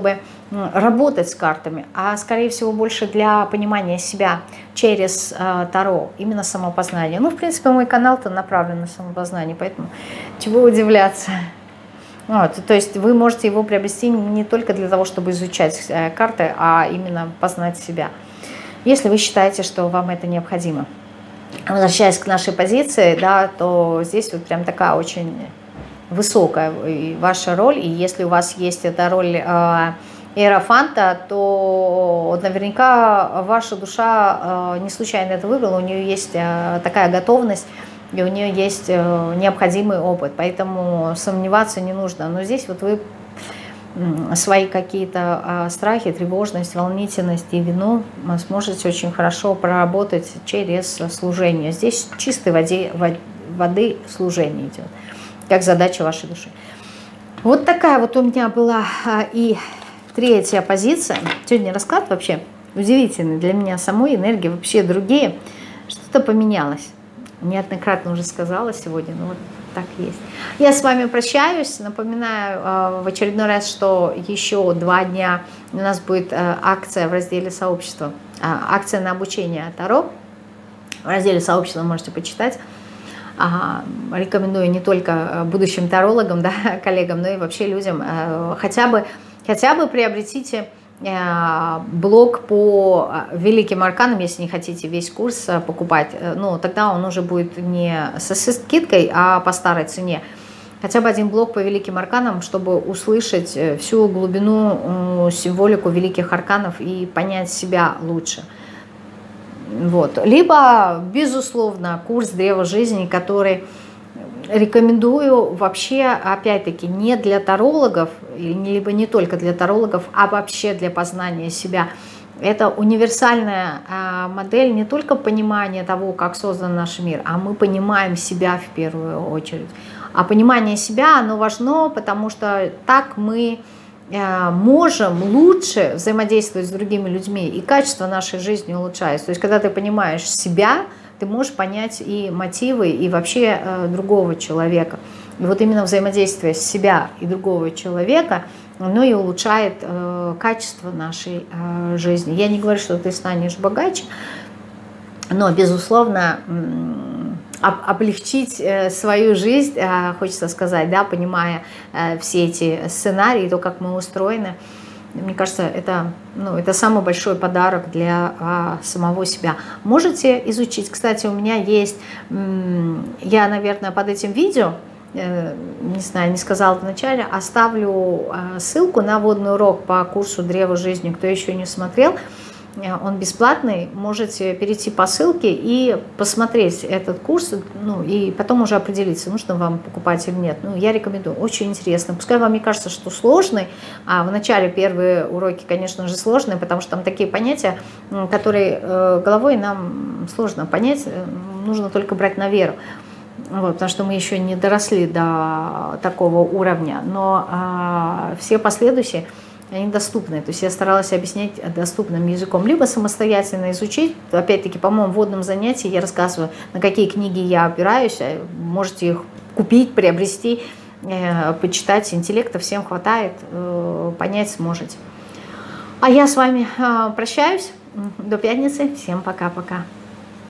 работать с картами, а скорее всего больше для понимания себя через э, Таро, именно самопознание. Ну, в принципе, мой канал-то направлен на самопознание, поэтому чего удивляться. Вот, то есть вы можете его приобрести не только для того, чтобы изучать э, карты, а именно познать себя, если вы считаете, что вам это необходимо. Возвращаясь к нашей позиции, да, то здесь вот прям такая очень высокая ваша роль, и если у вас есть эта роль э, иерофанта, то наверняка ваша душа э, не случайно это выбрала, у нее есть э, такая готовность, и у нее есть э, необходимый опыт, поэтому сомневаться не нужно. Но здесь вот вы э, свои какие-то э, страхи, тревожность, волнительность и вину сможете очень хорошо проработать через служение. Здесь чистой воде, воды служение идет, как задача вашей души. Вот такая вот у меня была э, и третья позиция. Сегодня расклад вообще удивительный для меня самой, энергии вообще другие. Что-то поменялось. Неоднократно уже сказала сегодня, но вот так есть. Я с вами прощаюсь. Напоминаю э, в очередной раз, что еще два дня у нас будет э, акция в разделе сообщества. Э, акция на обучение Таро. В разделе сообщества можете почитать. Ага, рекомендую не только будущим тарологам, да, коллегам, но и вообще людям. Э, хотя бы Хотя бы приобретите э, блог по великим арканам, если не хотите весь курс э, покупать. Ну, тогда он уже будет не со скидкой, а по старой цене. Хотя бы один блог по великим арканам, чтобы услышать всю глубину, э, символику великих арканов и понять себя лучше. Вот. Либо, безусловно, курс Древа жизни, который... Рекомендую вообще, опять-таки, не для тарологов, либо не только для тарологов, а вообще для познания себя. Это универсальная модель не только понимания того, как создан наш мир, а мы понимаем себя в первую очередь. А понимание себя, оно важно, потому что так мы можем лучше взаимодействовать с другими людьми, и качество нашей жизни улучшается. То есть, когда ты понимаешь себя, ты можешь понять и мотивы, и вообще э, другого человека. И вот именно взаимодействие с себя и другого человека, оно и улучшает э, качество нашей э, жизни. Я не говорю, что ты станешь богаче, но, безусловно, об, облегчить э, свою жизнь, э, хочется сказать, да, понимая э, все эти сценарии, то, как мы устроены. Мне кажется, это, ну, это самый большой подарок для а, самого себя. Можете изучить. Кстати, у меня есть, я, наверное, под этим видео, э, не знаю, не сказала вначале, оставлю э, ссылку на вводный урок по курсу Древа жизни. Кто еще не смотрел, он бесплатный. Можете перейти по ссылке и посмотреть этот курс, ну, и потом уже определиться, нужно вам покупать или нет. Ну, я рекомендую, очень интересно. Пускай вам не кажется, что сложный, а в начале первые уроки, конечно же, сложные, потому что там такие понятия, которые э, головой нам сложно понять, нужно только брать на веру. Вот, потому что мы еще не доросли до такого уровня, но э, все последующие, они доступны. То есть я старалась объяснять доступным языком. Либо самостоятельно изучить. Опять-таки, по моему вводном занятии я рассказываю, на какие книги я опираюсь. Можете их купить, приобрести, э, почитать. Интеллекта всем хватает, э, понять сможете. А я с вами э, прощаюсь. До пятницы. Всем пока-пока.